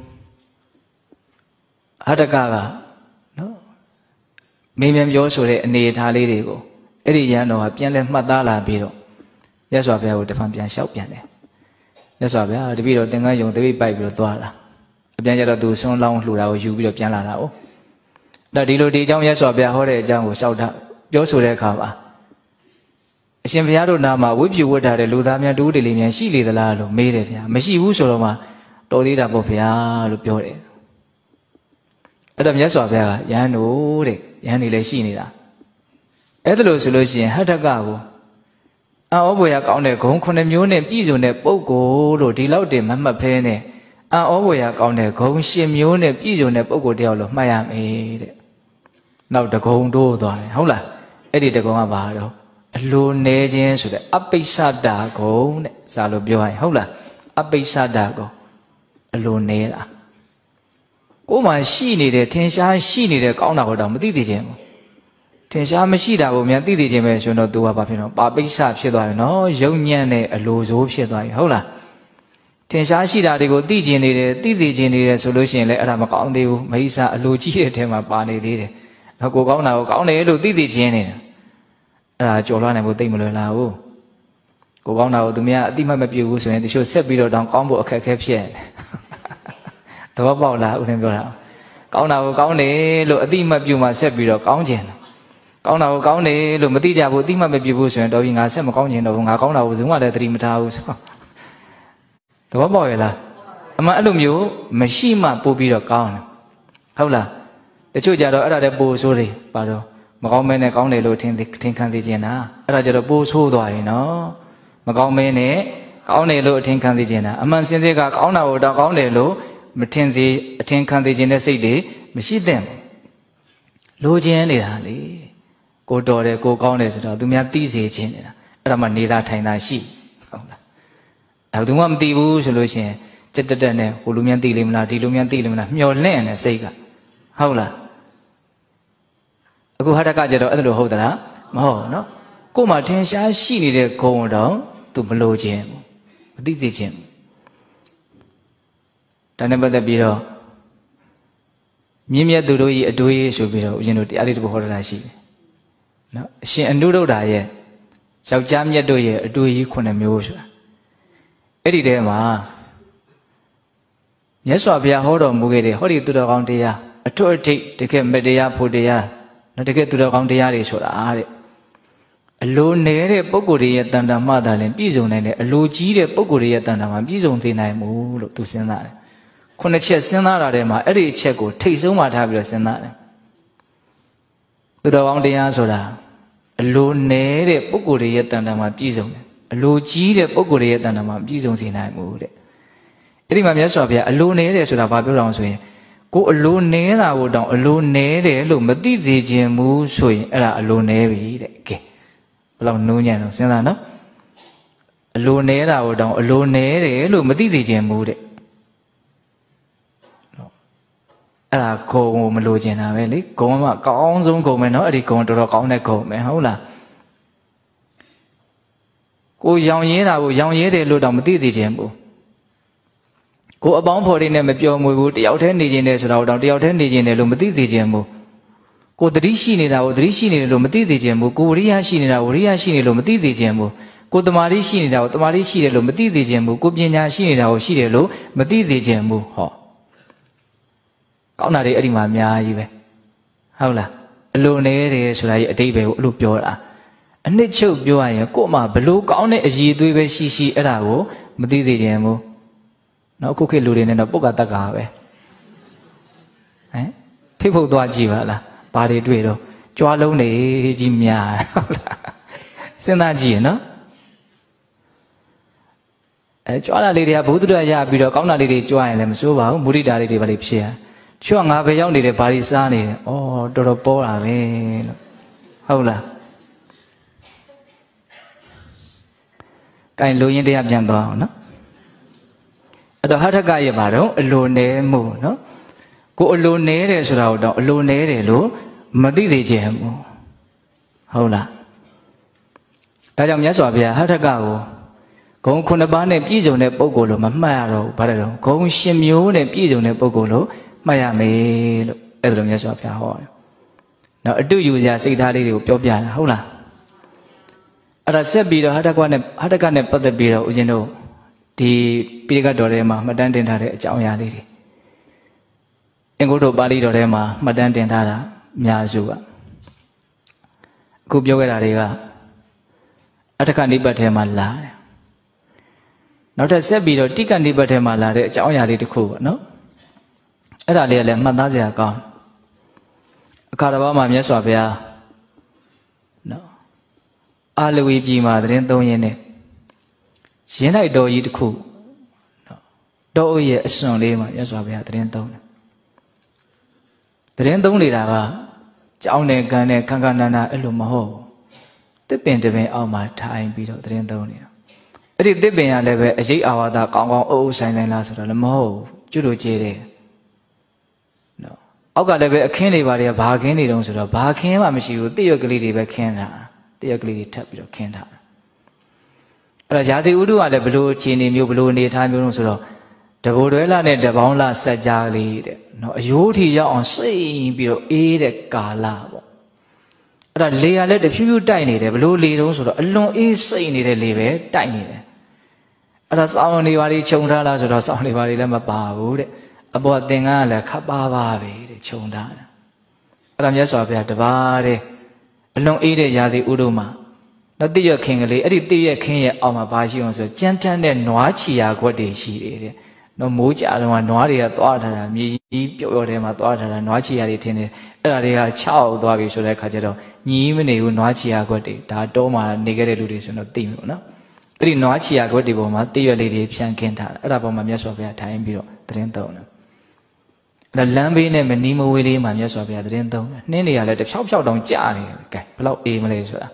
ဟတ္တကနော်မင်းမြန်ပြောဆိုတဲ့အနေအထားလေးတွေကိုအဲ့ဒီရဟန်းတော်ကပြန်လဲမှတ်သားလာပြီးတော့မြတ်စွာဘုရားကိုတဖန်ပြန်လျှောက်ပြန်တယ်မြတ်စွာဘုရားတပည့်တော်သင်္ကန်းယုံတပိတ်ပိုက်ပြီးတော့သွားတာအပြန်ကျတော့သူဆွန်းလောင်းလှူတာကိုယူပြီးတော့ပြန်လာတာ哦ဒါဒီလိုဒီအကြောင်းမြတ်စွာဘုရားဟောတဲ့အကြောင်းကိုလျှောက်တာပြောဆိုတဲ့အခါမှာအရှင်ဘုရားတို့နာမှာဝိပျူဝတ်ထားတဲ့လူသားများတူးတလေများရှိလေသလားလို့မေးတယ်ဗျာမရှိဘူးဆိုတော့မှတော်သေးတာပေါ့ဗျာလို့ပြောတယ်အဲ့တော့မြတ်စွာဘုရားကယဟန်တို့တဲ့ယဟန်နေလည်းရှိနေတာအဲ့ဒါလို့ဆိုလို့ရှိရင်ဟတ္တကကိုအံ့ဩဖွယ်ကောင်းတဲ့ဂုဏ်9မျိုးနဲ့ပြည့်စုံတဲ့ပုဂ္ဂိုလ်လို့ဒီလောက်တင်မမှတ်ဖဲနဲ့အံ့ဩဖွယ်ကောင်းတဲ့ဂုဏ်10မျိုးနဲ့ပြည့်စုံတဲ့ပုဂ္ဂိုလ်တယောက်လို့မှတ်ရမယ်တဲ့နောက်တကုံတိုးသွားတယ်ဟုတ်လားအဲ့ဒီတကုံကဘာတော့အလိုနေခြင်းဆိုတဲ့အပိစ္ဆဒာဂုံတဲ့ဇာလို့ပြောရင်ဟုတ်လားအပိစ္ဆဒာဂုံအလိုနေတာကိုယ်မှရှိနေတဲ့ထင်ရှားရှိနေတဲ့ကောင်းတာကိုတော့မသိသေးခြင်းဘူးထင်ရှားမရှိတာကိုမြန်သိသေးခြင်းပဲဆိုတော့ तू ကဘာဖြစ်တော့ပါပိစ္ဆဖြစ်သွားပြီနော်ယုံညံ့တဲ့အလိုဆိုးဖြစ်သွားပြီဟုတ်လားထင်ရှားရှိတာတွေကိုသိကျင်နေတယ်သိသိကျင်နေတယ်ဆိုလို့ရှိရင်လည်းအဲ့ဒါမကောင်းသေးဘူးမဟိဆာအလိုကြီးတဲ့အထဲမှာပါနေသေးတယ်တော့ကိုကောင်းတာကိုကောင်းတယ်လို့သိသိကျင်နေတယ်အဲ့ဒါကြော်လွှားနိုင်ဖို့သိမလွယ်လားဘူးကိုကောင်းတာကိုသူများအတိမတ်မပြုဘူးဆိုရင်တချို့ဆက်ပြီးတော့တောင်ကောင်းဖို့အခက်အခဲဖြစ်တယ်သဘောပေါက်လားဦးထင်ပြောတာကောင်းတာကိုကောင်းတယ်လို့အတိမတ်ပြုမှဆက်ပြီးတော့ကောင်းခြင်းကောင်းတာကိုကောင်းတယ်လို့မသိကြဘူးအတိမတ်မပြုဘူးဆိုရင်တော့ဒီငါဆက်မကောင်းခြင်းတော့ဘူးငါကောင်းတာကိုဘယ်သူမှလည်းသတိမထားဘူးဆိုသဘောပေါက်ရဲ့လားအမှန်အဲ့လိုမျိုးမရှိမှပို့ပြီးတော့ကောင်းတယ်ဟုတ်လားတချို့ကြတော့အဲ့ဒါတည်းပို့ဆိုးတယ်ပါတော့ mà con mẹ này con này lôi thiên khăn thì chuyện à ra cho nó bố số rồi nó mà con mẹ này con này lôi thiên khăn thì chuyện à mà xin thế cả con nào đó con này lôi mà thiên khăn thì chuyện này xây đi mà xí đen lôi chuyện này là đi cô đòi đấy cô con này rồi tụi mình tí gì chuyện này ra mà đi ra thành là xí tụi mình tí bù rồi lôi chuyện chất đất này cô tụi mình tí lên là tí tụi mình tí lên là nhiều lên này xây cả không là cô hát ca cho đó anh đồ hậu đó mà hậu nó cô mà thiên sáng xí đi để cô đó tụi mình lôi chuyện tí gì chuyện ta nên bắt đầu bây giờ miếng tụi đôi số bây giờ dân đôi ai đi học ra xí nó xin anh đâu đã vậy sao chăm nhất đôi con em yêu sao ấy đi đây mà nhớ sao bây giờ họ đâu mua cái gì họ đi tụi đó con đi à thôi thì cái mấy đi à phụ đi à nó thì cái tụi đó con đi à đi số đó đấy lô này đấy bốc cổ đi tận đó mà đã lên ví dụ này này lô chỉ đấy bốc cổ đi tận đó mà ví dụ thế này mua lúc tôi xem lạiคนละချက်စဉ်းစားတာတဲ့မှာအဲ့ဒီအချက်ကိုထိတ်ဆုံးမှထားပြီးတော့စဉ်းစားတယ်သူတော်ကောင်းတရားဆိုတာအလိုနေတဲ့ပုဂ္ဂိုလ်တွေရဲ့တဏ္ဍာမှာပြည့်စုံတယ်အလိုကြီးတဲ့ပုဂ္ဂိုလ်တွေရဲ့တဏ္ဍာမှာပြည့်စုံစေနိုင်မှုတဲ့အဲ့ဒီမှာမြတ်စွာဘုရားအလိုနေတဲ့ဆိုတာဘာပြောတာဆိုရင်ကိုအလိုနေတာကိုတောင်အလိုနေတယ်လို့မသိသေးခြင်းမူဆိုရင်အဲ့ဒါအလိုနေပြီတဲ့ကဲဘယ်လောက်နှိုးညံ့တော့စဉ်းစားနော်အလိုနေတာကိုတောင်အလိုနေတယ်လို့မသိသေးခြင်းမူတဲ့အဲ့ဒါဂုံကိုမလိုချင်တာပဲလေဂုံကကောင်းဆုံးဂုံပဲเนาะအဲ့ဒီဂုံတော်တော်ကောင်းတဲ့ဂုံပဲဟုတ်လားကိုရောင်ရဲတာကိုရောင်ရဲတယ်လို့တော့မသိသေးခြင်းဘူးကိုအပေါင်းဖော်တွေနဲ့မပျော်မွေဘူးတယောက်တည်းနေခြင်းနဲ့ဆိုတော့တယောက်တည်းနေခြင်းနဲ့လို့မသိသေးခြင်းဘူးကိုသတိရှိနေတာကိုသတိရှိနေတယ်လို့မသိသေးခြင်းဘူးကိုဝိရိယရှိနေတာဝိရိယရှိနေလို့မသိသေးခြင်းဘူးကိုတမာတိရှိနေတာကိုတမာတိရှိတယ်လို့မသိသေးခြင်းဘူးကိုပညာရှိနေတာကိုရှိတယ်လို့မသိသေးခြင်းဘူးဟောကောင်းတာတွေအဲ့ဒီမှာအများကြီးပဲဟုတ်လားအလိုနေတယ်ဆိုတာကြီးအတိတ်ပဲကိုအဲ့လိုပြောတာအနှစ်ချုပ်ပြောရရင်ကို့မှာဘလို့ကောင်းတဲ့အရည်အသွေးပဲရှိအဲ့ဒါကိုမသိသေးခြင်းဘူးနော်အခုခေတ်လူတွေနဲ့တော့ပုတ်ကတက်ကပဲဖိဖုတ်သွားကြည့်ပါလားဘာတွေတွေ့တော့ကြွားလုံးနေကြီးများဟုတ်လားစဉ်းစားကြည့်ရနော်ကြွားတာလေးတွေကဘုဒ္ဓရရပြီးတော့ကောင်းတာလေးတွေကြွားရင်လည်းမစိုးပါဘူးမုဒိတာလေးတွေပါလိဖြစ်ရချွတ်ငါပဲရောက်နေတယ်ဘာတွေစားနေတယ်ဩတော်တော်ပေါ်တာပဲလို့ဟုတ်လားကဲလူရင်းတရားပြန်သွားအောင်နော်အဲ့တော့ဟထကရဲ့ဘာတော့အလိုနေမှုနော်ကိုအလိုနေတယ်ဆိုတာတော့အလိုနေတယ်လို့မသိသေးခြင်းဘူးဟုတ်လားဒါကြောင့်မြတ်စွာဘုရားဟထကကိုဂုံ9ပါးနဲ့ပြည့်စုံတဲ့ပုဂ္ဂိုလ်လို့မမှတ်ရတော့ဘူးဘာလဲတော့ဂုံ10မျိုးနဲ့ပြည့်စုံတဲ့ပုဂ္ဂိုလ်လို့မှတ်ရမယ်လို့အဲ့ဒါလိုမြတ်စွာဘုရားဟောတယ်။နောက်အတုယူစရာစိတ်ထားလေးတွေကိုပြောပြတာဟုတ်လား။အဲ့ဒါဆက်ပြီးတော့ဟထကနဲ့ပတ်သက်ပြီးတော့ဦးဇင်းတို့ဒီပိဋကတော်ထဲမှာမှတ်တမ်းတင်ထားတဲ့အကြောင်းအရာလေးတွေအင်္ဂုတ္တပါဠိတော်ထဲမှာမှတ်တမ်းတင်ထားတာအများစုကအခုပြောခဲ့တာတွေကအဋ္ဌကနိဗ္ဗာန်ထဲမှာလာတယ်။နောက်ထပ်ဆက်ပြီးတော့တိကနိဗ္ဗာန်ထဲမှာလာတဲ့အကြောင်းအရာလေးတစ်ခုပေါ့နော်။အဲ့ဒါလေးကလည်းမှတ်သားစရာကောင်းအခါတစ်ပါးမှာမြတ်စွာဘုရားနော်အာလဝီပြည်မှာသတင်းသုံးရင်းနဲ့ရင်းလိုက်တော်ကြီးတစ်ခုနော်တောအုပ်ရဲ့အစွန်လေးမှာမြတ်စွာဘုရားသတင်းသုံးတယ်သတင်းသုံးနေတာကကြောင်းနဲ့ကန်နဲ့ခန်းခန်းနာနာအဲ့လိုမဟုတ်ဘူးတစ်ပင်တစ်ပင်အောက်မှာထိုင်ပြီးတော့သတင်းသုံးနေတာအဲ့ဒီတစ်ပင်ကလည်းပဲအရေးအာဝါဒကောင်းကောင်းအုပ်အုပ်ဆိုင်ဆိုင်လားဆိုတော့လည်းမဟုတ်ဘူးကျွတ်လို့ကျေးတယ်နော်အောက်ကလည်းပဲအခင်းတွေပါတွေကဘာခင်းနေတုံးဆိုတော့ဘာခင်းမှမရှိဘူးတည့်ရွက်ကလေးတွေပဲခင်းတာတည့်ရွက်ကလေးတွေထပ်ပြီးတော့ခင်းတာအဲ့တော့ရာသီဥတုကလည်းဘလို့အခြေအနေမျိုးဘလို့အနေထားမျိုးလို့ဆိုတော့တဘိုတွဲလာနဲ့တပေါင်းလာစက်ကြားလေးတဲ့နော်အယိုးထီရောက်အောင်စိတ်ပြီးတော့အေးတဲ့ကာလပေါ့အဲ့ဒါလေရလည်းတဖြည်းဖြည်းတိုက်နေတယ်ဘလို့လေတုံးဆိုတော့အလွန်အေးစိတ်နေတဲ့လေပဲတိုက်နေတယ်အဲ့ဒါစောင်းနေပါလိခြုံထားလားဆိုတော့စောင်းနေပါလိလည်းမပါဘူးတဲ့အပေါ်သင်္ကန်းကလည်းခပ်ပါပါပဲတဲ့ခြုံထားတယ်အဲ့ဒါမြတ်စွာဘုရားတပါးတဲ့အလွန်အေးတဲ့ရာသီဥတုမှာနော်တည့်ရခင်ကလေးအဲ့ဒီတည့်ရခင်ရဲ့အောက်မှာဘာရှိအောင်ဆိုကြမ်းတမ်းတဲ့နွားချီယာခွက်တွေရှိတယ်တဲ့နော်မိုးကြတော့နွားတွေကသွားထားတာမြေကြီးပျော့ပျော့ထဲမှာသွားထားတာနွားချီယာတွေထင်းတယ်အဲ့ဒါတွေက6သွားပြီဆိုတဲ့အခါကျတော့ညီမနေဘူးနွားချီယာခွက်တွေဒါတော့မှနေခဲ့တဲ့လူတွေဆိုတော့သိမှာနော်အဲ့ဒီနွားချီယာခွက်တွေပေါ်မှာတည့်ရွက်လေးတွေဖြန့်ခင်းထားတာအဲ့ဒါပေါ်မှာမြတ်စွာဘုရားထိုင်ပြီးတော့သတင်းသုံးတယ်အဲ့ဒါလမ်းဘေးနဲ့မနီးမဝေးလေးမှာမြတ်စွာဘုရားသတင်းသုံးတယ်နှင်းတွေကလည်းတစ်ဖြောက်ဖြောက်တောင်ကြာနေတယ်ကဲဘလောက်အေးမလဲဆိုတာ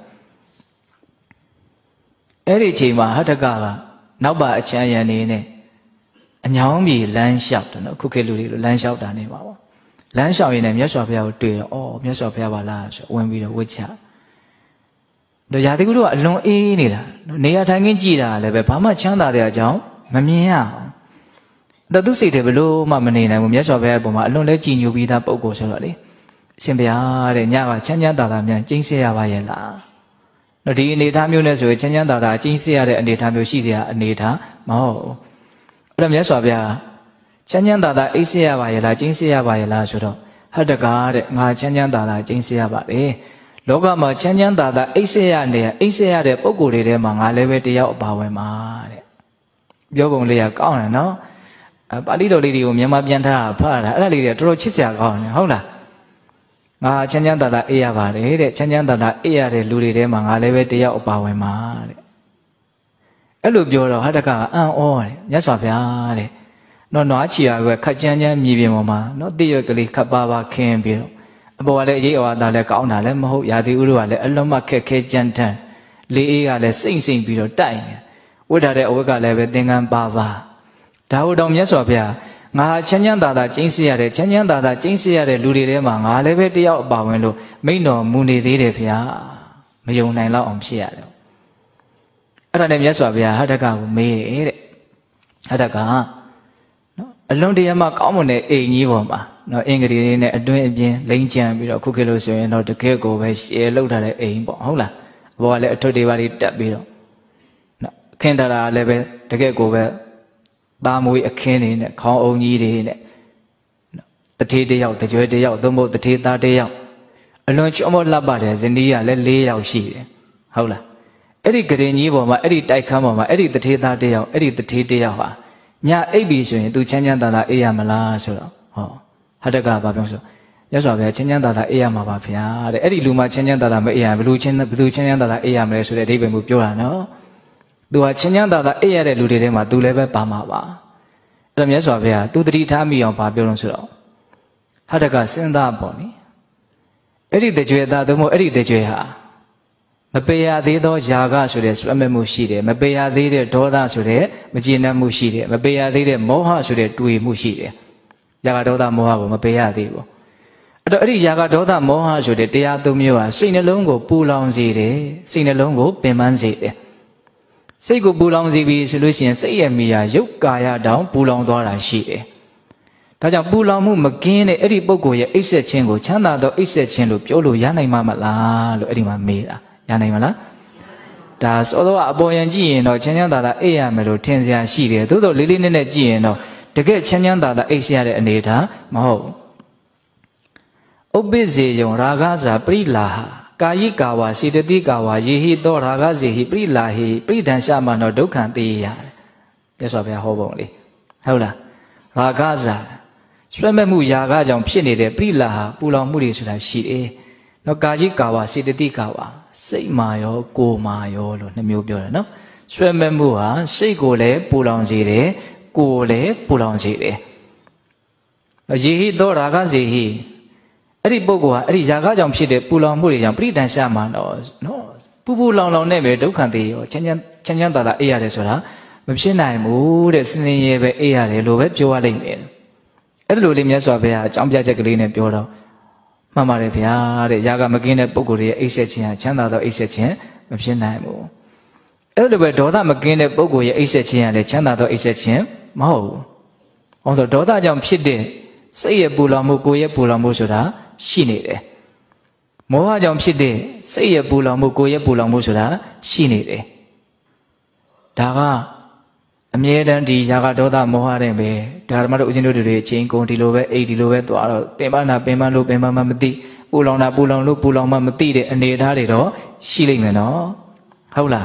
အဲ့ဒီအချိန်မှာဟတ္တကနောက်ပါအချမ်းရံနေနဲ့အညောင်းပြေလမ်းလျှောက်တယ်နော်ခုခေတ်လူတွေလမ်းလျှောက်တာနေပါပေါ့လမ်းလျှောက်ရင်းနဲ့မြတ်စွာဘုရားကိုတွေ့တော့အော်မြတ်စွာဘုရားပါလားဆိုဝင်ပြီးတော့ဝှက်ချတော့ရာသီဥတုကအလွန်အေးနေတာနေရာထိုင်ခင်းကြည့်တာလည်းပဲဘာမှချမ်းသာတဲ့အကြောင်းမမြင်ရအောင်တော့သူစိတ်တွေဘလို့မှမနေနိုင်ဘူးမြတ်စွာဘုရားပုံမှာအလွန်လဲကြည်ညိုပြီးသားပုံကိုဆိုတော့လေအရှင်ဘုရားတဲ့ညကချမ်းချမ်းသာသာများကျင့်စေရပါရဲ့လားတော့ဒီအနေထားမျိုးနဲ့ဆိုရင်ချမ်းချမ်းသာသာကျင့်စေရတဲ့အနေထားမျိုးရှိစရာအနေထားမဟုတ်ဘူးအဲ့တော့မြတ်စွာဘုရားချမ်းချမ်းသာသာအိပ်စေရပါရဲ့လားကျင့်စေရပါရဲ့လားဆိုတော့ဟတ္တကားတဲ့ငါချမ်းချမ်းသာသာကျင့်စေရပါတယ်လောကမှာချမ်းချမ်းသာသာအိပ်စေရတဲ့ပုံကိုယ်တွေထဲမှာငါလည်းပဲတယောက်အပါဝင်ပါတဲ့ပြောပုံလေးကကောင်းတယ်နော်ပါဠိတော်လေးတွေကိုမြန်မာပြန်ထားဖတ်ရတာအဲ့ဒါလေးတွေတော်တော်ချစ်စရာကောင်းတယ်ဟုတ်လားငါချမ်းချမ်းသာသာအေးရပါတယ်တဲ့ချမ်းချမ်းသာသာအေးရတဲ့လူတွေထဲမှာငါလည်းပဲတယောက်အပါဝင်ပါတဲ့အဲ့လိုပြောတော့ဟတ္တကအံ့ဩတယ်မြတ်စွာဘုရားတဲ့နော်နွားချီယာကခက်ချမ်းချမ်းမြေပြင်ပေါ်မှာနော်တိရွက်ကလေးခပ်ပါခင်းပြီးတော့အပေါ်ကလည်းအရေးအဝါသားလည်းကောင်းတာလည်းမဟုတ်ရာသီဥတုကလည်းအလုံးမခက်ခဲကြမ်းတမ်းလေအေးကလည်းစိမ့်ပြီးတော့တိုက်နေဝတ်ထားတဲ့အဝတ်ကလည်းပဲသင်္ကန်းပါဒါဟုတ်တော့မြတ်စွာဘုရားငါချမ်းချမ်းသာသာကျင့်စေရတဲ့ချမ်းချမ်းသာသာကျင့်စေရတဲ့လူတွေထဲမှာငါလည်းပဲတယောက်အပါဝင်လို့မိန့်တော်မူနေသေးတယ်ဗျာမယုံနိုင်တော့အောင်ဖြစ်ရတယ်အဲ့ဒါနဲ့မြတ်စွာဘုရားဟတ္တကကိုမေးတယ်တဲ့ဟတ္တကနော်အလုံးတရမကောင်းမွန်တဲ့အိမ်ကြီးပေါ်မှာနော်အင်္ဂလိပ်လေးနဲ့အတွင်းအပြင်လိမ့်ချမ်းပြီးတော့ခုခေတ်လို့ဆိုရင်တော့တကယ်ကိုပဲရှယ်လောက်ထားတဲ့အိမ်ပေါ့ဟုတ်လားဘောကလည်းအထွတ်တွေပါလေးတက်ပြီးတော့နော်ခင်းတရာလည်းပဲတကယ်ကိုပဲသားမွေးအခင်းတွေနဲ့ခေါင်းအုံကြီးတွေနဲ့တထေးတယောက်တကြွယ်တယောက်သုံးဖို့တထေးသားတယောက်အလွန်ချောမောလှပတဲ့ဇနီးကလည်း4ယောက်ရှိတယ်ဟုတ်လားအဲ့ဒီဂရင်ကြီးပေါ်မှာအဲ့ဒီတိုက်ခန်းပေါ်မှာအဲ့ဒီတထေးသားတယောက်အဲ့ဒီတထေးတယောက်ဟာညအိပ်ပြီဆိုရင် तू ချမ်းချမ်းသာသာအေးရမလားဆိုတော့ဟောဟတ္တကဘာပြောဆိုရသော်ဗျာချမ်းချမ်းသာသာအေးရမှာပါဗျာတဲ့အဲ့ဒီလူမှချမ်းချမ်းသာသာမအေးရဘယ်သူချမ်းသာသာအေးရမလဲဆိုတဲ့အဓိပ္ပာယ်မျိုးပြောတာနော်သူဟာချမ်းချမ်းသာသာအေးရတဲ့လူတွေထဲမှာ तू လည်းပဲပါမှာပါအဲ့တော့မြတ်စွာဘုရား तू တတိထားမိအောင်ဘာပြောလို့ဆိုတော့ဟတ္တကစဉ်းစားပေါ့နိအဲ့ဒီတကြွယ်သားသို့မဟုတ်အဲ့ဒီတကြွယ်ဟာမပေရသေးသောຢာကဆိုတဲ့စွဲမဲ့မှုရှိတယ်မပေရသေးတဲ့ဒေါသဆိုတဲ့မကျေနပ်မှုရှိတယ်မပေရသေးတဲ့မောဟဆိုတဲ့တွေ့မှုရှိတယ်ຢာကဒေါသမောဟကိုမပေရသေးဘူးအဲ့တော့အဲ့ဒီຢာကဒေါသမောဟဆိုတဲ့တရားသုံးမျိုးဟာစိတ်နှလုံးကိုပူလောင်စေတယ်စိတ်နှလုံးကိုပင်ပန်းစေတယ်စိတ်ကိုပူလောင်စေပြီဆိုလို့ရှိရင်စိတ်ရဲ့မိယာရုပ်ကာယတောင်ပူလောင်သွားတာရှိတယ်ဒါကြောင့်ပူလောင်မှုမကင်းတဲ့အဲ့ဒီပုဂ္ဂိုလ်ရဲ့အိပ်ဆက်ခြင်းကိုချမ်းသာသောအိပ်ဆက်ခြင်းလို့ပြောလို့ရနိုင်မှာမလားလို့အဲ့ဒီမှာမေးတာရနိုင်မလားဒါစောစောကအပေါ်ယံကြည့်ရင်တော့ချမ်းချမ်းသာသာအိပ်ရမယ်လို့ထင်စရာရှိတယ်သို့တော့လေးလေးနက်နက်ကြည့်ရင်တော့တကယ်ချမ်းချမ်းသာသာအိပ်ရတဲ့အနေထားမဟုတ်ဥပ္ပစ္စေယံရာဂဇာပရိလာဟကာယိကာဝါစေတသိကာဝါယေဟိတောရာဂဇေဟိပရိလာဟိပရိဒံရှမနောဒုက္ခံတေယမြတ်စွာဘုရားဟောပုံလေးဟုတ်လားရာဂဇာဆွဲမဲ့မှုຢာကကြောင့်ဖြစ်နေတဲ့ပရိလာဟပူလောင်မှုတွေဆိုတာရှိတယ်နော်ကာယိကာဝါစေတသိကာဝါစိတ်မာရောကိုယ်မာရောလို့နှမျိုးပြောတယ်နော်ဆွဲမဲ့မှုဟာစိတ်ကိုလည်းပူလောင်စေတယ်ကိုယ်လည်းပူလောင်စေတယ်ယေဟိတောရာဂဇေဟိအဲ့ဒီပုဂ္ဂိုလ်ဟာအဲ့ဒီຢာကကြောင့်ဖြစ်တဲ့ပူလောင်မှုတွေကြောင့်ပရိဒံရှမနောနော်ပူပူလောင်လောင်နဲ့ပဲဒုက္ခတေရောချမ်းချမ်းသာသာအေးရတယ်ဆိုတာမဖြစ်နိုင်ဘူးတဲ့စင်စင်ရဲပဲအေးရတယ်လို့ပဲပြောရလိမ့်မယ်အဲ့ဒါလိုလေးမြတ်စွာဘုရားအကြောင်းပြချက်ကလေးနဲ့ပြောတော့မှန်ပါတယ်ဗျာတဲ့ຢာကမကင်းတဲ့ပုဂ္ဂိုလ်တွေရဲ့အိပ်ဆက်ခြင်းဟာချမ်းသာသောအိပ်ဆက်ခြင်းမဖြစ်နိုင်ဘူးအဲ့လိုပဲဒေါသမကင်းတဲ့ပုဂ္ဂိုလ်ရဲ့အိပ်ဆက်ခြင်းဟာလည်းချမ်းသာသောအိပ်ဆက်ခြင်းမဟုတ်ဘူး။ဟောဆိုဒေါသကြောင့်ဖြစ်တဲ့စိတ်ရဲ့ပူလောင်မှုကိုယ်ရဲ့ပူလောင်မှုဆိုတာရှိနေတယ်။မောဟကြောင့်ဖြစ်တဲ့စိတ်ရဲ့ပူလောင်မှုကိုယ်ရဲ့ပူလောင်မှုဆိုတာရှိနေတယ်။ဒါကအမြဲတမ်းဒီຢာကဒေါသမောဟတဲ့ပဲဒါဓမ္မတို့ဦးဇင်းတို့တွေအချင်းကုန်ဒီလိုပဲအိတ်ဒီလိုပဲသွားတော့ပင်ပန်းတာပင်ပန်းလို့ပင်ပန်းမှမသိပူလောင်တာပူလောင်လို့ပူလောင်မှမသိတဲ့အနေအထားတွေတော့ရှိလိမ့်မယ်နော်ဟုတ်လား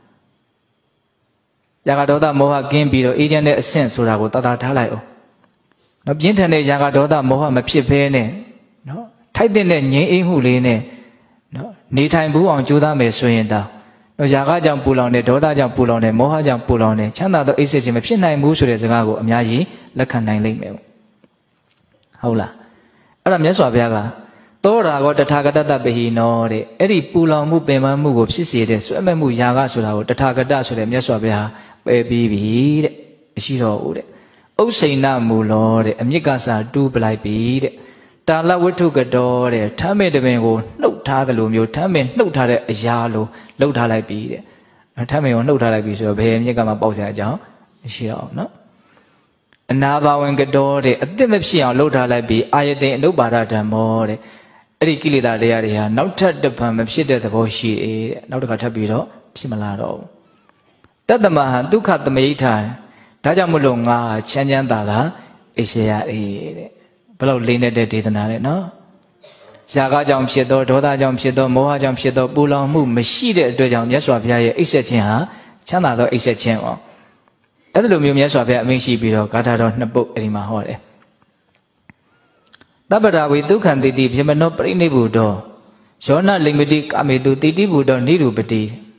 ຢာကဒေါသမောဟကင်းပြီးတော့အေးချမ်းတဲ့အဆင့်ဆိုတာကိုတတ်တာထားလိုက်အောင်နော်ပြင်းထန်တဲ့ຢာကဒေါသမောဟမဖြစ်ဘဲနဲ့နော်ထိုက်တဲ့ငြိမ်းအေးမှုလေးနဲ့နော်နေထိုင်ဘူးအောင်ကြိုးစားမယ်ဆိုရင်တောင်နော်ຢာကကြောင့်ပူလောင်တယ်ဒေါသကြောင့်ပူလောင်တယ်မောဟကြောင့်ပူလောင်တယ်ချမ်းသာသောအိပ်စက်ခြင်းမဖြစ်နိုင်ဘူးဆိုတဲ့စကားကိုအများကြီးလက်ခံနိုင်လိမ့်မယ်ဟုတ်လားအဲ့ဒါမြတ်စွာဘုရားကသောတာကောတထာဂတတပဟိနောတဲ့အဲ့ဒီပူလောင်မှုပင်ပန်းမှုကိုဖြစ်စေတဲ့ဆွဲမဲ့မှုຢာကဆိုတာကိုတထာဂတဆိုတဲ့မြတ်စွာဘုရားပယ်ပြီးပြီတဲ့မရှိတော့ဘူးတဲ့ဥစ္စိဏမူလောတဲ့အမြစ်ကစားတူးပလိုက်ပြီတဲ့တာလဝိထုကတော်တဲ့ထမ်းမဲ့တပင်ကိုနှုတ်ထားတယ်လို့မျိုးထမ်းမဲ့နှုတ်ထားတဲ့အရာလိုလှုပ်ထားလိုက်ပြီတဲ့ထမ်းမဲ့ကိုနှုတ်ထားလိုက်ပြီဆိုတော့ဘယ်အမြစ်ကမှပေါက်စရာအကြောင်းမရှိတော့ဘူးနော်အနာဘာဝင်ကတော်တဲ့အသစ်မဖြစ်အောင်လှုပ်ထားလိုက်ပြီးအာယတိန်အနုပါဒဓမ္မောတဲ့အဲ့ဒီကိလေသာတရားတွေဟာနောက်ထပ်တစ်ဖန်မဖြစ်တဲ့သဘောရှိတယ်တဲ့နောက်တစ်ခါထပ်ပြီးတော့ဖြစ်မလာတော့ဘူးတတ္တမဟံဒုက္ခသမိဋ္ဌာဒါကြောင့်မလို့ငါချမ်းချမ်းသာသာအိစေရတဲ့ဘယ်လိုလိမ့်တဲ့ဒေသနာလဲနော်ရာဂကြောင့်ဖြစ်သောဒေါသကြောင့်ဖြစ်သောမောဟကြောင့်ဖြစ်သောပူလောင်မှုမရှိတဲ့အတွက်ကြောင့်မြတ်စွာဘုရားရဲ့အိဆက်ခြင်းဟာချမ်းသာသောအိဆက်ခြင်းပေါ့အဲ့ဒီလိုမျိုးမြတ်စွာဘုရားအမိန့်ရှိပြီးတော့ဂါထာတော်နှစ်ပုဒ်အဲ့ဒီမှာဟောတယ်တပ္ပရာဝေဒုက္ခံတိတိပြမနောပရိနိဗ္ဗုတောယောနလိမ္မတိကာမေတုတိတိဘုတောနိရူပတိ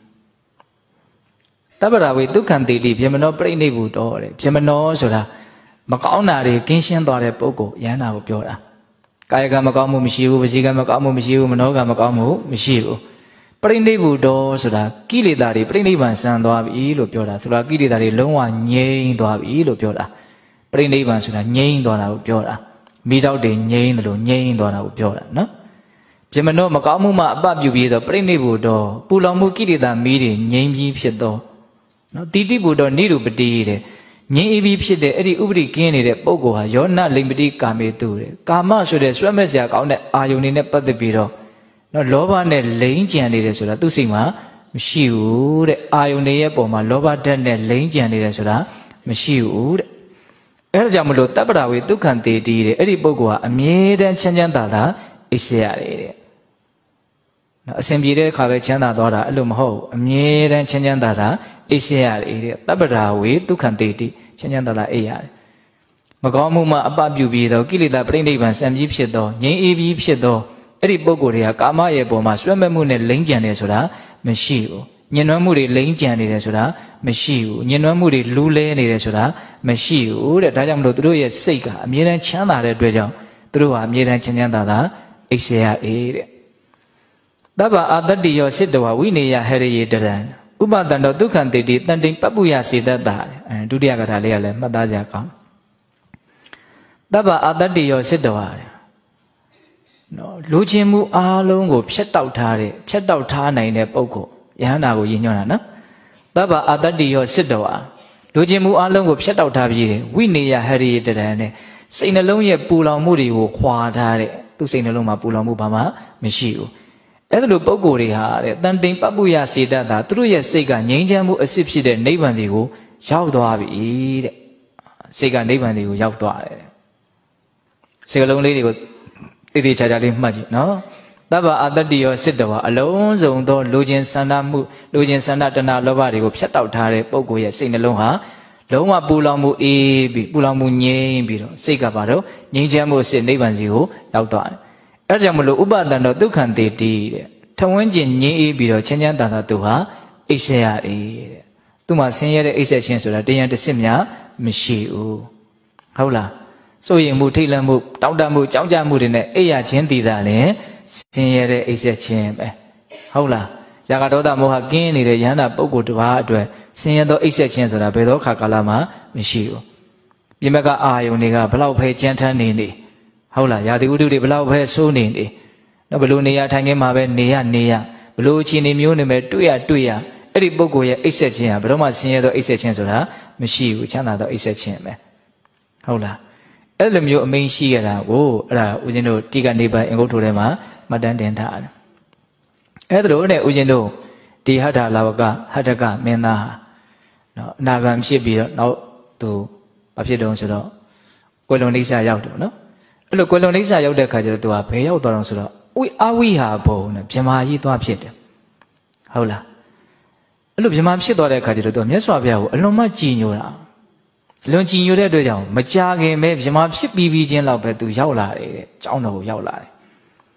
တပ္ပရာဝေဒုက္ခံတိတိပြမနောပရိနိဗ္ဗုတောတဲ့ပြမနောဆိုတာမကောင်းတာတွေကင်းရှင်းသွားတဲ့ပုဂ္ဂိုလ်ယန္တာကိုပြောတာကာယကမကောင်းမှုမရှိဘူးဝစီကမကောင်းမှုမရှိဘူးမနောကမကောင်းမှုမရှိဘူးပရိနိဗ္ဗုတောဆိုတာကိလေသာတွေပြိနိဗ္ဗာန်ဆံသွားပြီလို့ပြောတာဆိုတာကိလေသာတွေလုံးဝငြိမ်းသွားပြီလို့ပြောတာပြိနိဗ္ဗာန်ဆိုတာငြိမ်းသွားတာကိုပြောတာမိတော့တွေငြိမ်းတယ်လို့ငြိမ်းသွားတာကိုပြောတာနော်ပြမနောမကောင်းမှုမှအပပြုပြီးတော့ပြိနိဗ္ဗုတောပူလောင်မှုကိလေသာမီးတွေငြိမ်းပြီးဖြစ်တော့နော်တိတိဘုတောနိရူပတိတဲ့ငြိမ်းအေးပြီးဖြစ်တဲ့အဲ့ဒီဥပဒေကင်းနေတဲ့ပုဂ္ဂိုလ်ဟာယောနလိမ္ပတိကာမေတုတဲ့ကာမဆိုတဲ့ဆွဲမဲ့စရာကောင်းတဲ့အာယုန်တွေနဲ့ပတ်သက်ပြီးတော့နော်လောဘနဲ့လိမ့်ကြံနေတယ်ဆိုတာသူ့စိတ်မှာမရှိဘူးတဲ့အာယုန်တွေရဲ့ပုံမှာလောဘဓာတ်နဲ့လိမ့်ကြံနေတယ်ဆိုတာမရှိဘူးတဲ့အဲ့ဒါကြောင့်မလို့တပ္ပရာဝေဒုက္ခံတေတိတဲ့အဲ့ဒီပုဂ္ဂိုလ်ဟာအမြဲတမ်းချမ်းချမ်းသာသာအိပ်စေရတယ်တဲ့နော်အစဉ်ပြေတဲ့အခါပဲချမ်းသာသွားတာအဲ့လိုမဟုတ်အမြဲတမ်းချမ်းချမ်းသာသာအိပ်စေရတယ်တဲ့တပ္ပရာဝေဒုက္ခံတေတိချမ်းချမ်းသာသာအိပ်ရတယ်မကောင်းမှုမှအပပြုပြီးတော့ကိလေသာပြိဋိနိဗ္ဗာန်စံပြီးဖြစ်တော့ငြိမ်းအေးပြီးဖြစ်တော့အဲ့ဒီပုဂ္ဂိုလ်တွေကကာမရဲ့ပုံမှာဆွဲမဲ့မှုနဲ့လိမ့်ကြံတယ်ဆိုတာမရှိဘူးညှဉ်းနှွမ်းမှုတွေလိမ့်ကြံနေတယ်ဆိုတာမရှိဘူးညှဉ်းနှွမ်းမှုတွေလူးလဲနေတယ်ဆိုတာမရှိဘူးတဲ့ဒါကြောင့်မလို့သူတို့ရဲ့စိတ်ကအမြဲတမ်းချမ်းသာတဲ့အတွက်ကြောင့်သူတို့ဟာအမြဲတမ်းချမ်းချမ်းသာသာအိပ်စေရတဲ့တဗ္ဗအာတတ္တိယောစိတ္တဝဝိနေယဟရိယေတရံဥပဒန္တောဒုက္ခံတေတိတန်တိပပုယစေတ္တာဒုတိယကထာလေးကလည်းမှတ်သားကြကောင်းတဗ္ဗအာတတ္တိယောစိတ္တဝတဲ့နော်လူချင်းမှုအားလုံးကိုဖြတ်တောက်ထားတဲ့ဖြတ်တောက်ထားနိုင်တဲ့ပုဂ္ဂိုလ်ယဟန္တာကိုရည်ညွှန်းတာနော်တဗ္ဗအာတတ္တိယောစိတ္တဝလူချင်းမှုအားလုံးကိုဖြတ်တောက်ထားပြီးတယ်ဝိနေယဟရိယေတရံနဲ့စိတ်နှလုံးရဲ့ပူလောင်မှုတွေကိုခွာထားတဲ့သူ့စိတ်နှလုံးမှာပူလောင်မှုဘာမှမရှိဘူးအဲ့ဒါလိုပုဂ္ဂိုလ်တွေဟာတဲ့တန်တိန်ပပုယစေတ္တာသူတို့ရဲ့စိတ်ကငြိမ်းချမ်းမှုအစစ်ဖြစ်တဲ့နိဗ္ဗာန်တွေကိုရောက်သွားပြီတဲ့စိတ်ကနိဗ္ဗာန်တွေကိုရောက်သွားတယ်စိတ်ကလုံးလေးတွေကိုတိတိကျကျလေးမှတ်ကြည့်နော်တဗ္ဗအာတတ္တိယောစိတ္တဝါအလုံးစုံသောလူချင်းစန္ဒမှုလူချင်းစန္ဒတဏလောဘတွေကိုဖြတ်တောက်ထားတဲ့ပုဂ္ဂိုလ်ရဲ့စိတ်နှလုံးဟာလုံးဝပူလောင်မှုအေးပြီးပူလောင်မှုငြိမ်းပြီးတော့စိတ်ကပါတော့ငြိမ်းချမ်းမှုအစစ်နိဗ္ဗာန်စီကိုရောက်သွားတယ်အဲ့ဒါကြောင့်မလို့ဥပဒန္တောဒုက္ခံတေတိတဲ့ထဝန်းကျင်ငြိမ်းအေးပြီးတော့ချမ်းချမ်းသာသာသူဟာအိပ်စေရတယ်တဲ့သူ့မှာဆင်းရဲတဲ့အိပ်ဆက်ခြင်းဆိုတာတရားတစ်စစ်များမရှိဘူးဟုတ်လားစိုးရင်မှုထိတ်လန့်မှုတောင့်တမှုကြောင်းကြမှုတွေနဲ့အိပ်ရခြင်းတည်တာလည်းဆင်းရဲတဲ့အိပ်ဆက်ခြင်းပဲဟုတ်လားရာဂဒေါသမောဟကင်းနေတဲ့ယန္တာပုဂ္ဂိုလ်တစ်ပါးအတွက်ဆင်းရဲသောအိပ်ဆက်ခြင်းဆိုတာဘယ်သောခါကာလမှမရှိဘူးပြင်ဘက်ကအာယုန်တွေကဘလောက်ပဲကြမ်းထမ်းနေဟုတ်လားရာသီဥတုတွေဘလောက်ပဲဆိုးနေနော်ဘလို့နေရထိုင်ခင်းမှာပဲနေရဘလို့အခြေအနေမျိုးနေမဲ့တွေ့ရအဲ့ဒီပုဂ္ဂိုလ်ရဲ့အိပ်ဆက်ခြင်းဟာဘယ်တော့မှဆင်းရဲသောအိပ်ဆက်ခြင်းဆိုတာမရှိဘူးချမ်းသာသောအိပ်ဆက်ခြင်းပဲဟုတ်လားအဲ့လိုမျိုးအမိန့်ရှိရတာကိုအဲ့ဒါဦးဇင်းတို့တိကနေပါအင်္ဂုတ္ထုထဲမှာမှတ်တမ်းတင်ထားတယ်အဲ့ဒါလို့နဲ့ဦးဇင်းတို့ဒီဟထလာဝကဟထကမင်းသားနော်အနာဂံဖြစ်ပြီးတော့နောက်သူဘာဖြစ်တုံးဆိုတော့ကွယ်လွန်အိဆာရောက်တယ်နော်အဲ့လိုကွယ်လွန်အိဆာရောက်တဲ့ခါကျတော့သူကဘယ်ရောက်သွားတော့ဆိုတော့အဝိဟာဘုံနဲ့ဗြဟ္မာကြီးသွားဖြစ်တယ်ဟုတ်လားအဲ့လိုဗြဟ္မာဖြစ်သွားတဲ့ခါကျတော့သူကမြတ်စွာဘုရားကိုအလွန်မှကြည်ညိုတာလွန်ကြည်ညိုတဲ့အတွက်ကြောင့်မကြာခင်ပဲဗြဟ္မာဖြစ်ပြီးချင်းလောက်ပဲသူရောက်လာတယ်တဲ့ကျောင်းတော်ကိုရောက်လာတယ်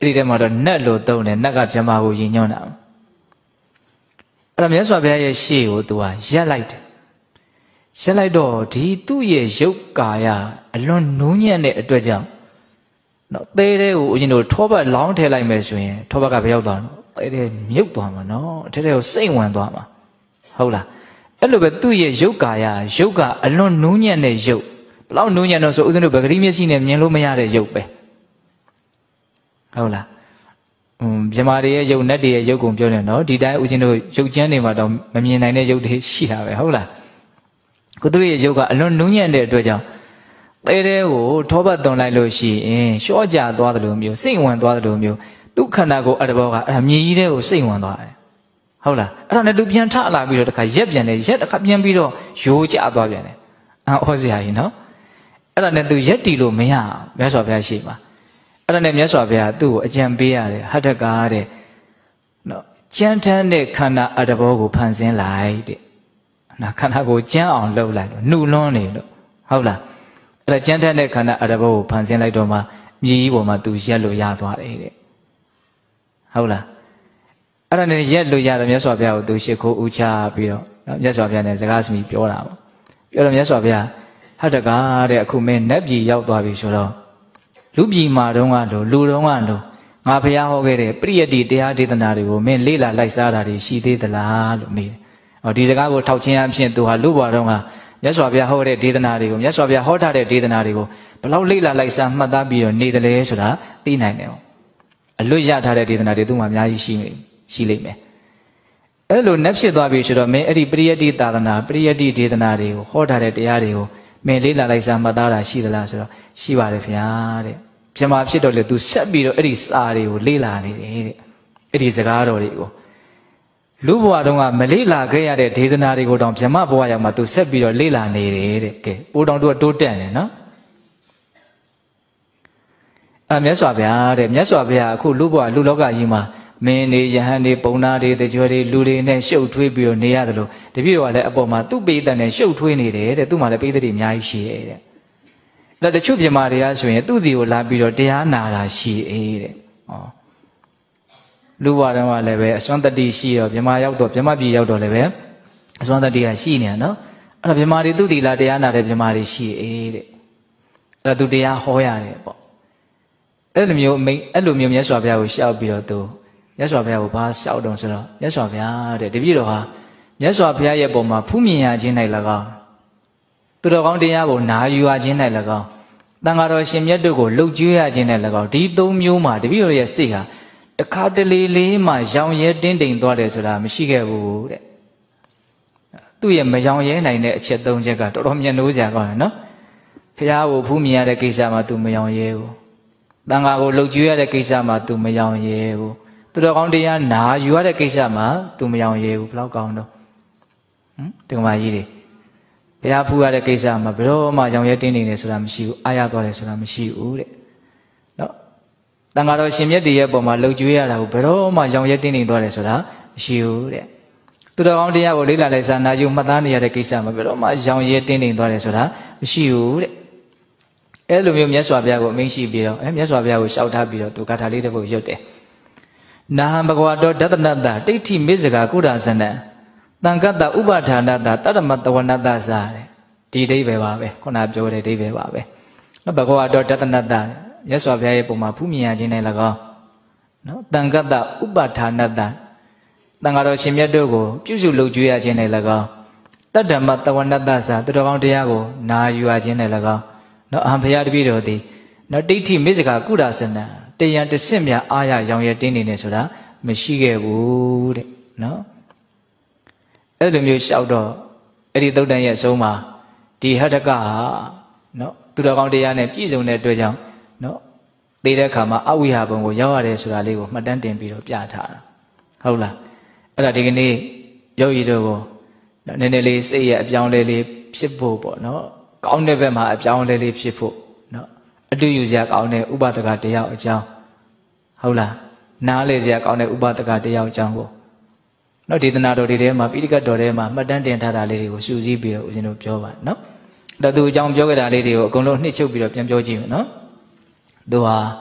အဲ့ဒီထဲမှာတော့နတ်လို့သုံးတယ်နတ်ကဗြဟ္မာကိုယဉ်ညွှန်းတာအဲ့တော့မြတ်စွာဘုရားရဲ့ရှေ့ကိုသူကရက်လိုက်တယ်ရက်လိုက်တော့ဒီသူ့ရဲ့ရုပ်ကာယအလွန်နူးညံ့တဲ့အတွက်ကြောင့်နော်သဲတဲ့ကိုဦးဇင်းတို့ထောပတ်လောင်းထည့်လိုက်မယ်ဆိုရင်ထောပတ်ကဘယ်ရောက်သွားလဲသဲတဲ့မြုပ်သွားမှာနော်အထက်ထဲကိုစိတ်ဝင်သွားမှာဟုတ်လားအဲ့လိုပဲသူ့ရဲ့ရုပ်ကာယရုပ်ကအလွန်နူးညံ့တဲ့ရုပ်ဘယ်လောက်နူးညံ့တော့ဆိုဦးဇင်းတို့ဗဂရိမျက်စိနဲ့မြင်လို့မရတဲ့ရုပ်ပဲဟုတ်လားဗြဟ္မာတွေရဲ့ရုပ်နတ်တွေရဲ့ရုပ်ကိုပြောတယ်နော်ဒီတိုင်းဦးဇင်းတို့ရုပ်ကျမ်းတွေမှာတော့မမြင်နိုင်တဲ့ရုပ်တွေရှိတာပဲဟုတ်လားကိုသူရဲ့ရုပ်ကအလွန်နူးညံ့တဲ့အတွက်ကြောင့်တဲတဲကိုထောပတ်သွန်လိုက်လို့ရှိရင်ရှော့ကြသွားတယ်လို့မျိုးစိတ်ဝင်သွားတယ်လို့မျိုးသူ့ခန္ဓာကိုယ်အတဘောကအဲ့ဒါမြေကြီးတဲ့ကိုစိတ်ဝင်သွားတယ်ဟုတ်လားအဲ့ဒါနဲ့သူပြန်ထလာပြီးတော့တခါရက်ပြန်တယ်ရက်တခါပြန်ပြီးတော့ယိုးကျသွားပြန်တယ်အော်စရာကြီးနော်အဲ့ဒါနဲ့သူရက်တီလို့မရမြတ်စွာဘုရားရှိမှာအဲ့ဒါနဲ့မြတ်စွာဘုရားသူ့ကိုအကြံပေးရတယ်ဟတ္တကာတဲ့နော်ကြမ်းတမ်းတဲ့ခန္ဓာအတဘောကိုဖန်ဆင်းလိုက်တဲ့နော်ခန္ဓာကိုကြမ်းအောင်လှုပ်လိုက်လို့နှုတ်လွန်းနေလို့ဟုတ်လားအဲ့ဒါကြမ်းတမ်းတဲ့ခန္ဓာအတဘောကိုဖန်ဆင်းလိုက်တော့မှမြေကြီးပေါ်မှာသူရက်လို့ရသွားတယ်တဲ့ဟုတ်လားအဲ့ဒါနဲ့ရက်လို့ရတော့မြတ်စွာဘုရားကိုသူရှ िख ိုးဥချပြီးတော့နော်မြတ်စွာဘုရားနဲ့စကားစမိပြောတာပေါ့ပြောတော့မြတ်စွာဘုရားဟတ္တကာတဲ့အခုမင်းနတ်ပြည်ရောက်သွားပြီဆိုတော့လူပြည်မှာတုန်းကလို့လူတုန်းကလို့ငါဘုရားဟောခဲ့တဲ့ပရိယတ္တိတရားဒေသနာတွေကိုမင်းလေ့လာလိုက်စားတာတွေရှိသေးသလားလို့မေးတယ်။ဟောဒီစကားကိုထောက်ချင်းအဖြစ်သူဟာလူဘွားတုန်းကမြတ်စွာဘုရားဟောတဲ့ဒေသနာတွေကိုမြတ်စွာဘုရားဟောထားတဲ့ဒေသနာတွေကိုဘလောက်လေ့လာလိုက်စားမှတ်သားပြီးတော့နေတယ်လဲဆိုတာသိနိုင်တယ်။အလွတ်ရထားတဲ့ဒေသနာတွေသူ့မှာအများကြီးရှိလိမ့်မယ်။အဲ့လိုနတ်ဖြစ်သွားပြီဆိုတော့မင်းအဲ့ဒီပရိယတ္တိသာသနာပရိယတ္တိဒေသနာတွေကိုဟောထားတဲ့တရားတွေကိုမင်းလေ့လာလိုက်စားမှတ်သားတာရှိသလားဆိုတော့ရှိပါတယ်ဗျာတဲ့။ပြမဖြစ်တော့လေ तू ဆက်ပြီးတော့အဲ့ဒီစာတွေကိုလေ့လာနေတယ်တဲ့။အဲ့ဒီစကားတော်တွေကိုလူဘဝတုန်းကမလေ့လာခဲ့ရတဲ့ဒေသနာတွေကိုတောင်ဗြဟ္မဘဝရောက်မှ तू ဆက်ပြီးတော့လေ့လာနေတယ်တဲ့။ကဲပိုးတောင် तू ကတိုးတက်နေနော်။မြတ်စွာဘုရားတဲ့မြတ်စွာဘုရားအခုလူဘဝလူလောကကြီးမှာမင်းနေယဟန်နေပုံနာတွေတကြွတွေလူတွေနဲ့ရှုပ်ထွေးပြီးတော့နေရတယ်လို့တပည့်တော်ကလည်းအပေါ်မှာသူ့ပိဋကနဲ့ရှုပ်ထွေးနေတယ်တဲ့သူ့မှာလည်းပိဋကတွေအများကြီးရှိတယ်တဲ့ဒါတချို့ပြမာတွေကဆိုရင်သူ့ဒီကိုလာပြီးတော့တရားနာတာရှိတဲ့ဟောလူဘဝတုန်းကလည်းပဲအစွမ်းတတိရှိတော့ပြမာရောက်တော့ပြမပြည်ရောက်တော့လည်းပဲအစွမ်းတတိကရှိနေတာနော်အဲ့တော့ပြမာတွေသူ့ဒီလာတရားနာတဲ့ပြမာတွေရှိတဲ့အဲ့တော့သူတရားဟောရတယ်ပေါ့အဲ့လိုမျိုးမြတ်စွာဘုရားကိုရှောက်ပြီးတော့သူမြတ်စွာဘုရားကိုဘာလျှောက်တော့ဆိုတော့မြတ်စွာဘုရားတဲ့တပည့်တော်ဟာမြတ်စွာဘုရားရဲ့ပုံမှာဖူးမြင်ရခြင်း၌၎င်းသူတော်ကောင်းတရားကိုနာယူရခြင်း၌၎င်းတန်ဃာတော်ရှင်မြတ်တို့ကိုလှုပ်ကြွေးရခြင်း၌၎င်းဒီသုံးမျိုးမှာတပည့်တော်ရဲ့စိတ်ဟာတခါတလေလေးမှရောင်ရဲတင်းတိမ်သွားတယ်ဆိုတာမရှိခဲ့ဘူးတဲ့သူ့ရဲ့မရောင်ရဲနိုင်တဲ့အချက်၃ချက်ကတော်တော်မျက်နှိုးစရာကောင်းတယ်နော်ဘုရားကိုဖူးမြင်ရတဲ့ကိစ္စမှာ तू မရောင်ရဲဘူးတန်ဃာကိုလှုပ်ကြွေးရတဲ့ကိစ္စမှာ तू မရောင်ရဲဘူးသူတော်ကောင်းတရားနာယူရတဲ့ကိစ္စမှာ तू မရောင်ရဲဘူးဘလောက်ကောင်းတော့ဒီကမာကြီးတွေဘုရားဖူးရတဲ့ကိစ္စမှာဘယ်တော့မှရောင်ရဲတင်းနေတယ်ဆိုတာမရှိဘူးအားရသွားတယ်ဆိုတာမရှိဘူးတဲ့နော်တန်ဃာတော်ရှင်မြတ်တွေရဲ့ပုံမှာလှုပ်ကြွေးရတာကိုဘယ်တော့မှရောင်ရဲတင်းနေသွားတယ်ဆိုတာမရှိဘူးတဲ့သူတော်ကောင်းတရားကိုလေ့လာလိုက်စားနာယူမှတ်သားနေရတဲ့ကိစ္စမှာဘယ်တော့မှရောင်ရဲတင်းနေသွားတယ်ဆိုတာမရှိဘူးတဲ့အဲ့လိုမျိုးမြတ်စွာဘုရားကိုအမိန့်ရှိပြီးတော့မြတ်စွာဘုရားကိုရှောက်ထားပြီးတော့သူဂါထာလေးတစ်ပုဒ်ရွတ်တယ်နာဟံဘဂဝါတောဒသနတ္တဒိဋ္ဌိမေဇဂါကုဒ္ဒဇနံတံကတ္တဥပါဌာနတ္တတတ္တမတဝနတ္တစာတဲ့ဒီအဓိပ္ပာယ်ပါပဲခုနပြောတဲ့အဓိပ္ပာယ်ပါပဲနော်ဘဂဝါတောဒသနတ္တမြတ်စွာဘုရားရဲ့ပုံမှာဖူးမြင်ရခြင်းနဲ့၎င်းနော်တံကတ္တဥပါဌာနတ္တတန်ဃာတော်ရှင်မြတ်တို့ကိုပြုစုလုပ်ကြွေးရခြင်းနဲ့၎င်းတတ္တမတဝနတ္တစာသူတော်ကောင်းတရားကိုနာယူရခြင်းနဲ့၎င်းနော်အဟံဘုရားတပည့်တော်သည်နော်ဒိဋ္ဌိမေဇဂါကုဒ္ဒဇနံတယံတဆင့်မြအားရရောင်ရဲတင်းနေတယ်ဆိုတာမရှိခဲ့ဘူးတဲ့နော်အဲ့လိုမျိုးလျှောက်တော့အဲ့ဒီသုတ်တန်ရဲ့အဆုံးမှာဒီဟတ္တကဟာနော်သူတော်ကောင်းတရားနဲ့ပြည့်စုံတဲ့အတွက်ကြောင့်နော်သိတဲ့အခါမှာအဝိဟာဘုံကိုရောက်ရတယ်ဆိုတာလေးကိုမှတ်တမ်းတင်ပြီးတော့ပြထားတာဟုတ်လားအဲ့ဒါဒီကနေ့ယောဂီတို့ကိုနည်းနည်းလေးစိတ်ရဲ့အပြောင်းလဲလေးဖြစ်ဖို့ပေါ့နော်ကောင်းတဲ့ဘက်မှာအပြောင်းလဲလေးဖြစ်ဖို့နော်အတူယူစရာကောင်းတဲ့ဥပဒကတရားအကြောင်းဟုတ်လားနားလေစရာကောင်းတဲ့ဥပဒကတရားအကြောင်းကိုနော်ဒေသနာတော်တွေထဲမှာပိဋကတ်တော်ထဲမှာမှတ်တမ်းတင်ထားတာလေးတွေကိုစုစည်းပြီးတော့ဦးဇင်းတို့ပြောပါနော်ဒါသူအကြောင်းပြောခဲ့တာလေးတွေကိုအကုန်လုံးနှစ်ချုပ်ပြီးတော့ပြန်ပြောကြည့်မယ်နော်သူဟာ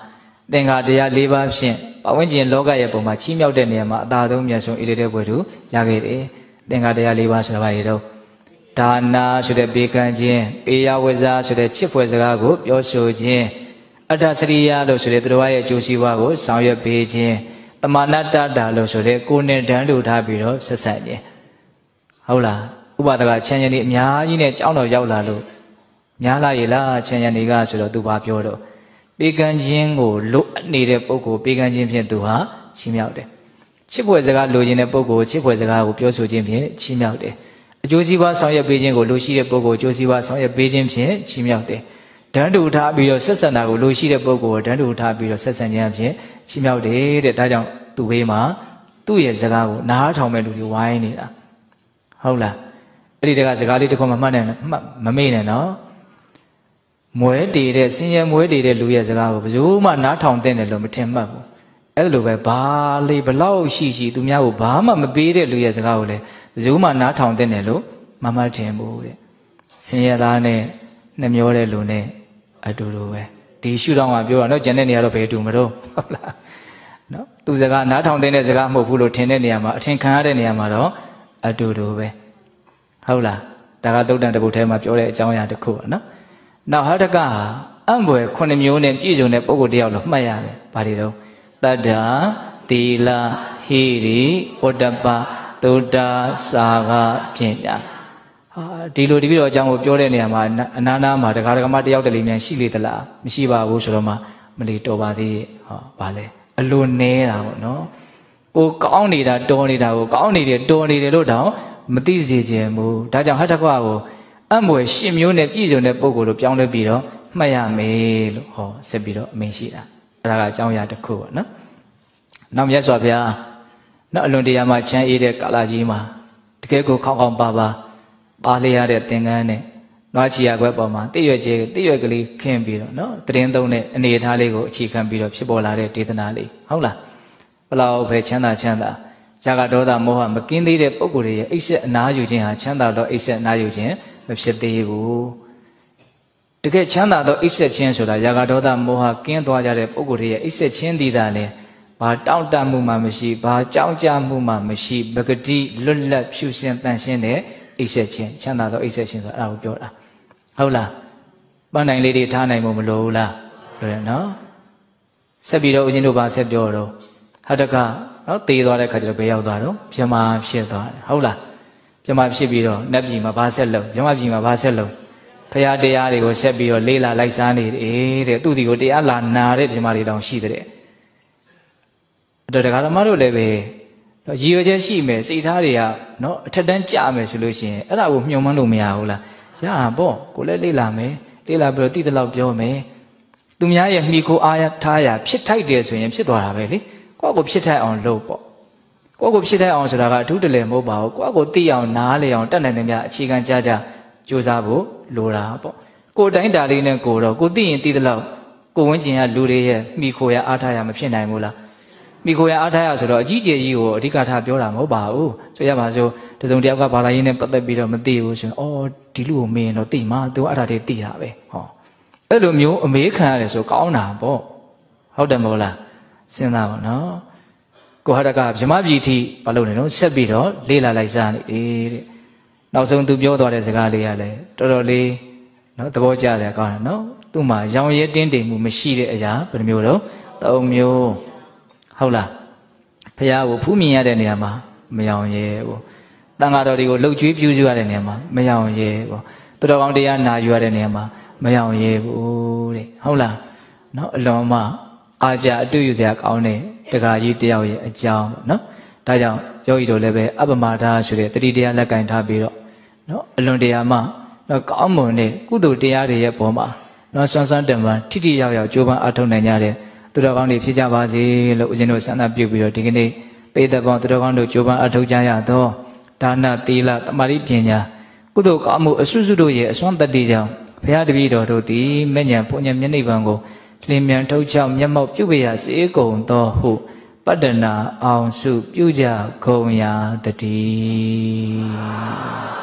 သင်္ဃာတရား၄ပါးဖြင့်ပတ်ဝန်းကျင်လောကရဲ့ပုံမှာချီးမြှောက်တဲ့နေရာမှာအသာဆုံးမြတ်ဆုံးဣတိတေဘွယ်သူရခဲ့တယ်သင်္ဃာတရား၄ပါးဆိုတာဘာတွေတော့ဒါနာဆိုတဲ့ပေးကမ်းခြင်းပေယဝဇာဆိုတဲ့ချစ်ဖွယ်စကားကိုပြောဆိုခြင်းအတ္တစရိယလို့ဆိုတဲ့သူတော်ရဲ့အကျိုးစီးပွားကိုဆောင်ရွက်ပေးခြင်းတမနာတတာလို့ဆိုတဲ့ကိုယ်နဲ့တန်းတူထားပြီးတော့ဆက်ဆက်ခြင်းဟုတ်လားဥပဒကချမ်းရည်အများကြီးနဲ့ကြောင်းတော်ရောက်လာလို့များလာရလားချမ်းရည်ကဆိုတော့သူဘာပြောတော့ပေးကမ်းခြင်းကိုလိုအပ်နေတဲ့ပုဂ္ဂိုလ်ပေးကမ်းခြင်းဖြင့်သူဟာချီးမြှောက်တယ်ချစ်ဖွယ်စကားလိုချင်တဲ့ပုဂ္ဂိုလ်ချစ်ဖွယ်စကားကိုပြောဆိုခြင်းဖြင့်ချီးမြှောက်တယ်အကျိုးစီးပွားဆောင်ရွက်ပေးခြင်းကိုလိုရှိတဲ့ပုဂ္ဂိုလ်အကျိုးစီးပွားဆောင်ရွက်ပေးခြင်းဖြင့်ချီးမြှောက်တယ်တန်းတူထားပြီးတော့ဆက်ဆံတာကိုလိုရှိတဲ့ပုဂ္ဂိုလ်တန်းတူထားပြီးတော့ဆက်ဆံခြင်းဖြင့်ချီးမြှောက်တယ်တဲ့ဒါကြောင့်သူ့ဘေးမှာသူ့ရဲ့စကားကိုနားထောင်မဲ့လူတွေဝိုင်းနေတာဟုတ်လားအဲ့ဒီတကစကားလေးတစ်ခုမှမှတ်နေမမေ့နဲ့နော်မွဲတည်တဲ့စင်ရမွဲတည်တဲ့လူရဲ့စကားကိုဘယ်သူမှနားထောင်တဲ့တယ်လို့မထင်မှတ်ဘူးအဲ့လိုပဲဘာလေးဘလောက်ရှိသူများကိုဘာမှမပေးတဲ့လူရဲ့စကားကိုလည်းဘယ်သူမှနားထောင်တဲ့တယ်လို့မမှတ်ထင်ဘူးတဲ့စင်ရသားနဲ့နှမျောတဲ့လူနဲ့အတူတူပဲဒီရှုထောင့်ကပြောတာနော်ကျန်တဲ့နေရာတော့ဘယ်တူမလို့ဟုတ်လားနော်သူစကားနားထောင်တဲ့စကားမဟုတ်ဘူးလို့ထင်တဲ့နေရာမှာအထင်ခံရတဲ့နေရာမှာတော့အတူတူပဲဟုတ်လားဒါကသုတ်တန်တပုတ်ထဲမှာပြောတဲ့အကြောင်းအရာတစ်ခုပါနော်နောက်ဟာတကအံ့ဘွယ်9မျိုးနဲ့ပြည့်စုံတဲ့ပုဂ္ဂိုလ်တယောက်လို့မှတ်ရတယ်ဘာတွေတော့တတ္တာသီလဟိရိဩတ္တပသုတ္တစာကပညာဒီလိုတပည့်တော်အကြောင်းကိုပြောတဲ့နေရာမှာအနာနာမှာတရားဓမ္မတယောက်တလေမြန်ရှိလေသလားမရှိပါဘူးဆိုတော့မှမလီတော်ပါသေးဟောဗာလဲအလိုနေတာပေါ့နော်ကိုကောင်းနေတာတော်နေတာကိုကောင်းနေတယ်တော်နေတယ်လို့တောင်မသိစေခြင်းဘူးဒါကြောင့်ဟတ္တကွာကိုအံ့ဘွယ်10မျိုးနဲ့ပြည့်စုံတဲ့ပုဂ္ဂိုလ်လို့ပြောင်းလဲပြီးတော့မှတ်ရမယ်လို့ဟောဆက်ပြီးတော့အမိန့်ရှိတာအဲ့ဒါကအကြောင်းအရာတစ်ခုပေါ့နော်နောက်မြတ်စွာဘုရားနောက်အလွန်တရာမှချမ်းအေးတဲ့ကာလကြီးမှာတကယ်ကိုခေါင်းခေါင်းပါလေးရတဲ့သင်္ကန်းနဲ့နွားချီရခွက်ပေါ်မှာတိရွက်ကလေးခင်းပြီးတော့နော်တရင်သုံးတဲ့အနေအထားလေးကိုအခြေခံပြီးတော့ဖြစ်ပေါ်လာတဲ့ဒေသနာလေးဟုတ်လားဘလောက်ပဲချမ်းသာဇာကဒေါသမောဟမကင်းသေးတဲ့ပုဂ္ဂိုလ်တွေရဲ့အိပ်ဆက်အနားယူခြင်းဟာချမ်းသာသောအိပ်ဆက်အနားယူခြင်းမဖြစ်သေးဘူးတကယ်ချမ်းသာသောအိပ်ဆက်ခြင်းဆိုတာရာဂဒေါသမောဟကင်းသွားကြတဲ့ပုဂ္ဂိုလ်တွေရဲ့အိပ်ဆက်ခြင်းတည်တာလေဘာတောင့်တမှုမှမရှိဘာကြောင်းကြမှုမှမရှိပဂတိလွတ်လပ်ဖြူစင်တန်ရှင်းတဲ့အိပ်ဆက်ခြင်းချမ်းသာသောအိပ်ဆက်ခြင်းဆိုတာအဲ့ဒါကိုပြောတာဟုတ်လားပန်းတိုင်လေးတွေထားနိုင်မှုမလိုဘူးလားလို့ရနော်ဆက်ပြီးတော့ဦးဇင်းတို့ဘာဆက်ပြောတော့ဟတကနော်တေးသွားတဲ့ခါကျတော့ဘယ်ရောက်သွားတော့ပြမဖြစ်သွားတယ်ဟုတ်လားပြမဖြစ်ပြီးတော့နတ်ပြည်မှာဘာဆက်လုံးပြမပြည်မှာဘာဆက်လုံးဖရာတရားတွေကိုဆက်ပြီးတော့လေးလာလိုက်စားနေတယ်တဲ့သူ့ဒီကိုတရားလာနာတဲ့ပြမတွေတောင်ရှိတဲ့အဲ့တော့တရားဓမ္မတို့လည်းပဲရည်ရွယ်ချက်ရှိမယ်စိတ်ထားတွေကနော်အထက်တန်းကြမယ်ဆိုလို့ရှိရင်အဲ့ဒါကိုမျှော်မှန်းလို့မရဘူးလားရတာပေါ့ကိုလည်းလေးလာမယ်လေးလာပြီးတော့တိတလောက်ပြောမယ်သူများရဲ့မိခိုအားထားရဖြစ်ထိုက်တယ်ဆိုရင်ဖြစ်သွားတာပဲလေကိုယ့်ကိုဖြစ်ထိုက်အောင်လုပ်ပေါ့ကိုယ့်ကိုဖြစ်ထိုက်အောင်ဆိုတာကအထူးတလဲမဟုတ်ပါဘူးကိုယ့်ကိုသိအောင်နားလေအောင်တတ်နိုင်တဲ့များအခြေခံကြကြိုးစားဖို့လိုတာပေါ့ကိုယ်တိုင်းတာလေးနဲ့ကိုတော့ကိုသိရင်သိသလောက်ကိုဝန်းကျင်ကလူတွေရဲ့မိခိုရအားထားရမဖြစ်နိုင်ဘူးလားမိခိုရအားထားရဆိုတော့အကြီးကျယ်ကြီးကိုအဓိကထားပြောတာမဟုတ်ပါဘူးဆိုရပါစို့တစုံတယောက်ကဘာသာရေးနဲ့ပတ်သက်ပြီးတော့မသိဘူးဆိုရင်အော်ဒီလူကိုမင်းတော့သိမှာသူအဲ့ဒါတွေသိတာပဲဟောအဲ့လိုမျိုးအမေးခံရတယ်ဆိုကောင်းတာပေါ့ဟုတ်တယ်မဟုတ်လားစဉ်းစားပါနော်ကိုဟတကဗြဟ္မပြည်ထိဘာလို့လဲတော့ဆက်ပြီးတော့လေးလာလိုက်စားနေတဲ့နောက်ဆုံးသူပြောသွားတဲ့စကားလေးကလည်းတော်တော်လေးနော်သဘောကျတယ်ကောင်းတယ်နော်သူ့မှာရောင်ရဲတင်းတိမ်မှုမရှိတဲ့အရာဘယ်နှမျိုးတော့၃မျိုးဟုတ်လားဖះကိုဖူးမြင်ရတဲ့နေရာမှာမရောင်ရဲဘူးတန်ဃာတော်တွေကိုလှုပ်ကြွေးပြုစုရတဲ့နေရာမှာမရောင်ရဲဘူးသူတော်ကောင်းတရားနာယူရတဲ့နေရာမှာမရောင်ရဲဘူးတဲ့ဟုတ်လားနော်အလွန်မှအာကြအတူယူစရာကောင်းတဲ့တရားကြီးတယောက်ရဲ့အကြောင်းပေါ့နော်ဒါကြောင့်ယောဂီတို့လည်းပဲအပမဒါဆိုတဲ့တတိတရားလက်ကင်ထားပြီးတော့နော်အလွန်တရာမှနော်ကောင်းမွန်တဲ့ကုသိုလ်တရားတွေရဲ့ပေါ်မှာနော်စွမ်းစွမ်းတမန်ထိထိရောက်ရောက်ကြိုးပမ်းအထောက်နိုင်ကြတဲ့သူတော်ကောင်းတွေဖြစ်ကြပါစေလို့ဦးဇင်းတို့ဆန္ဒပြုပြီးတော့ဒီကနေ့ပေတပေါင်းသူတော်ကောင်းတို့ကြိုးပမ်းအထောက်ကြရသောဒါနသီလသမာဓိပညာကုသိုလ်ကောင်းမှုအစွတ်စွတ်တို့ရဲ့အစွမ်းတတ္တိကြောင့်ဘုရားတပည့်တော်တို့သည်မဲ့ညာပုညမျက်နှိပ်ပံကိုလင်းမြန်ထုတ်ချောက်မျက်မှောက်ပြုပေရစေကုန်သောဟုပတ္တနာအောင်စုပြုကြကုန်ရာတည်း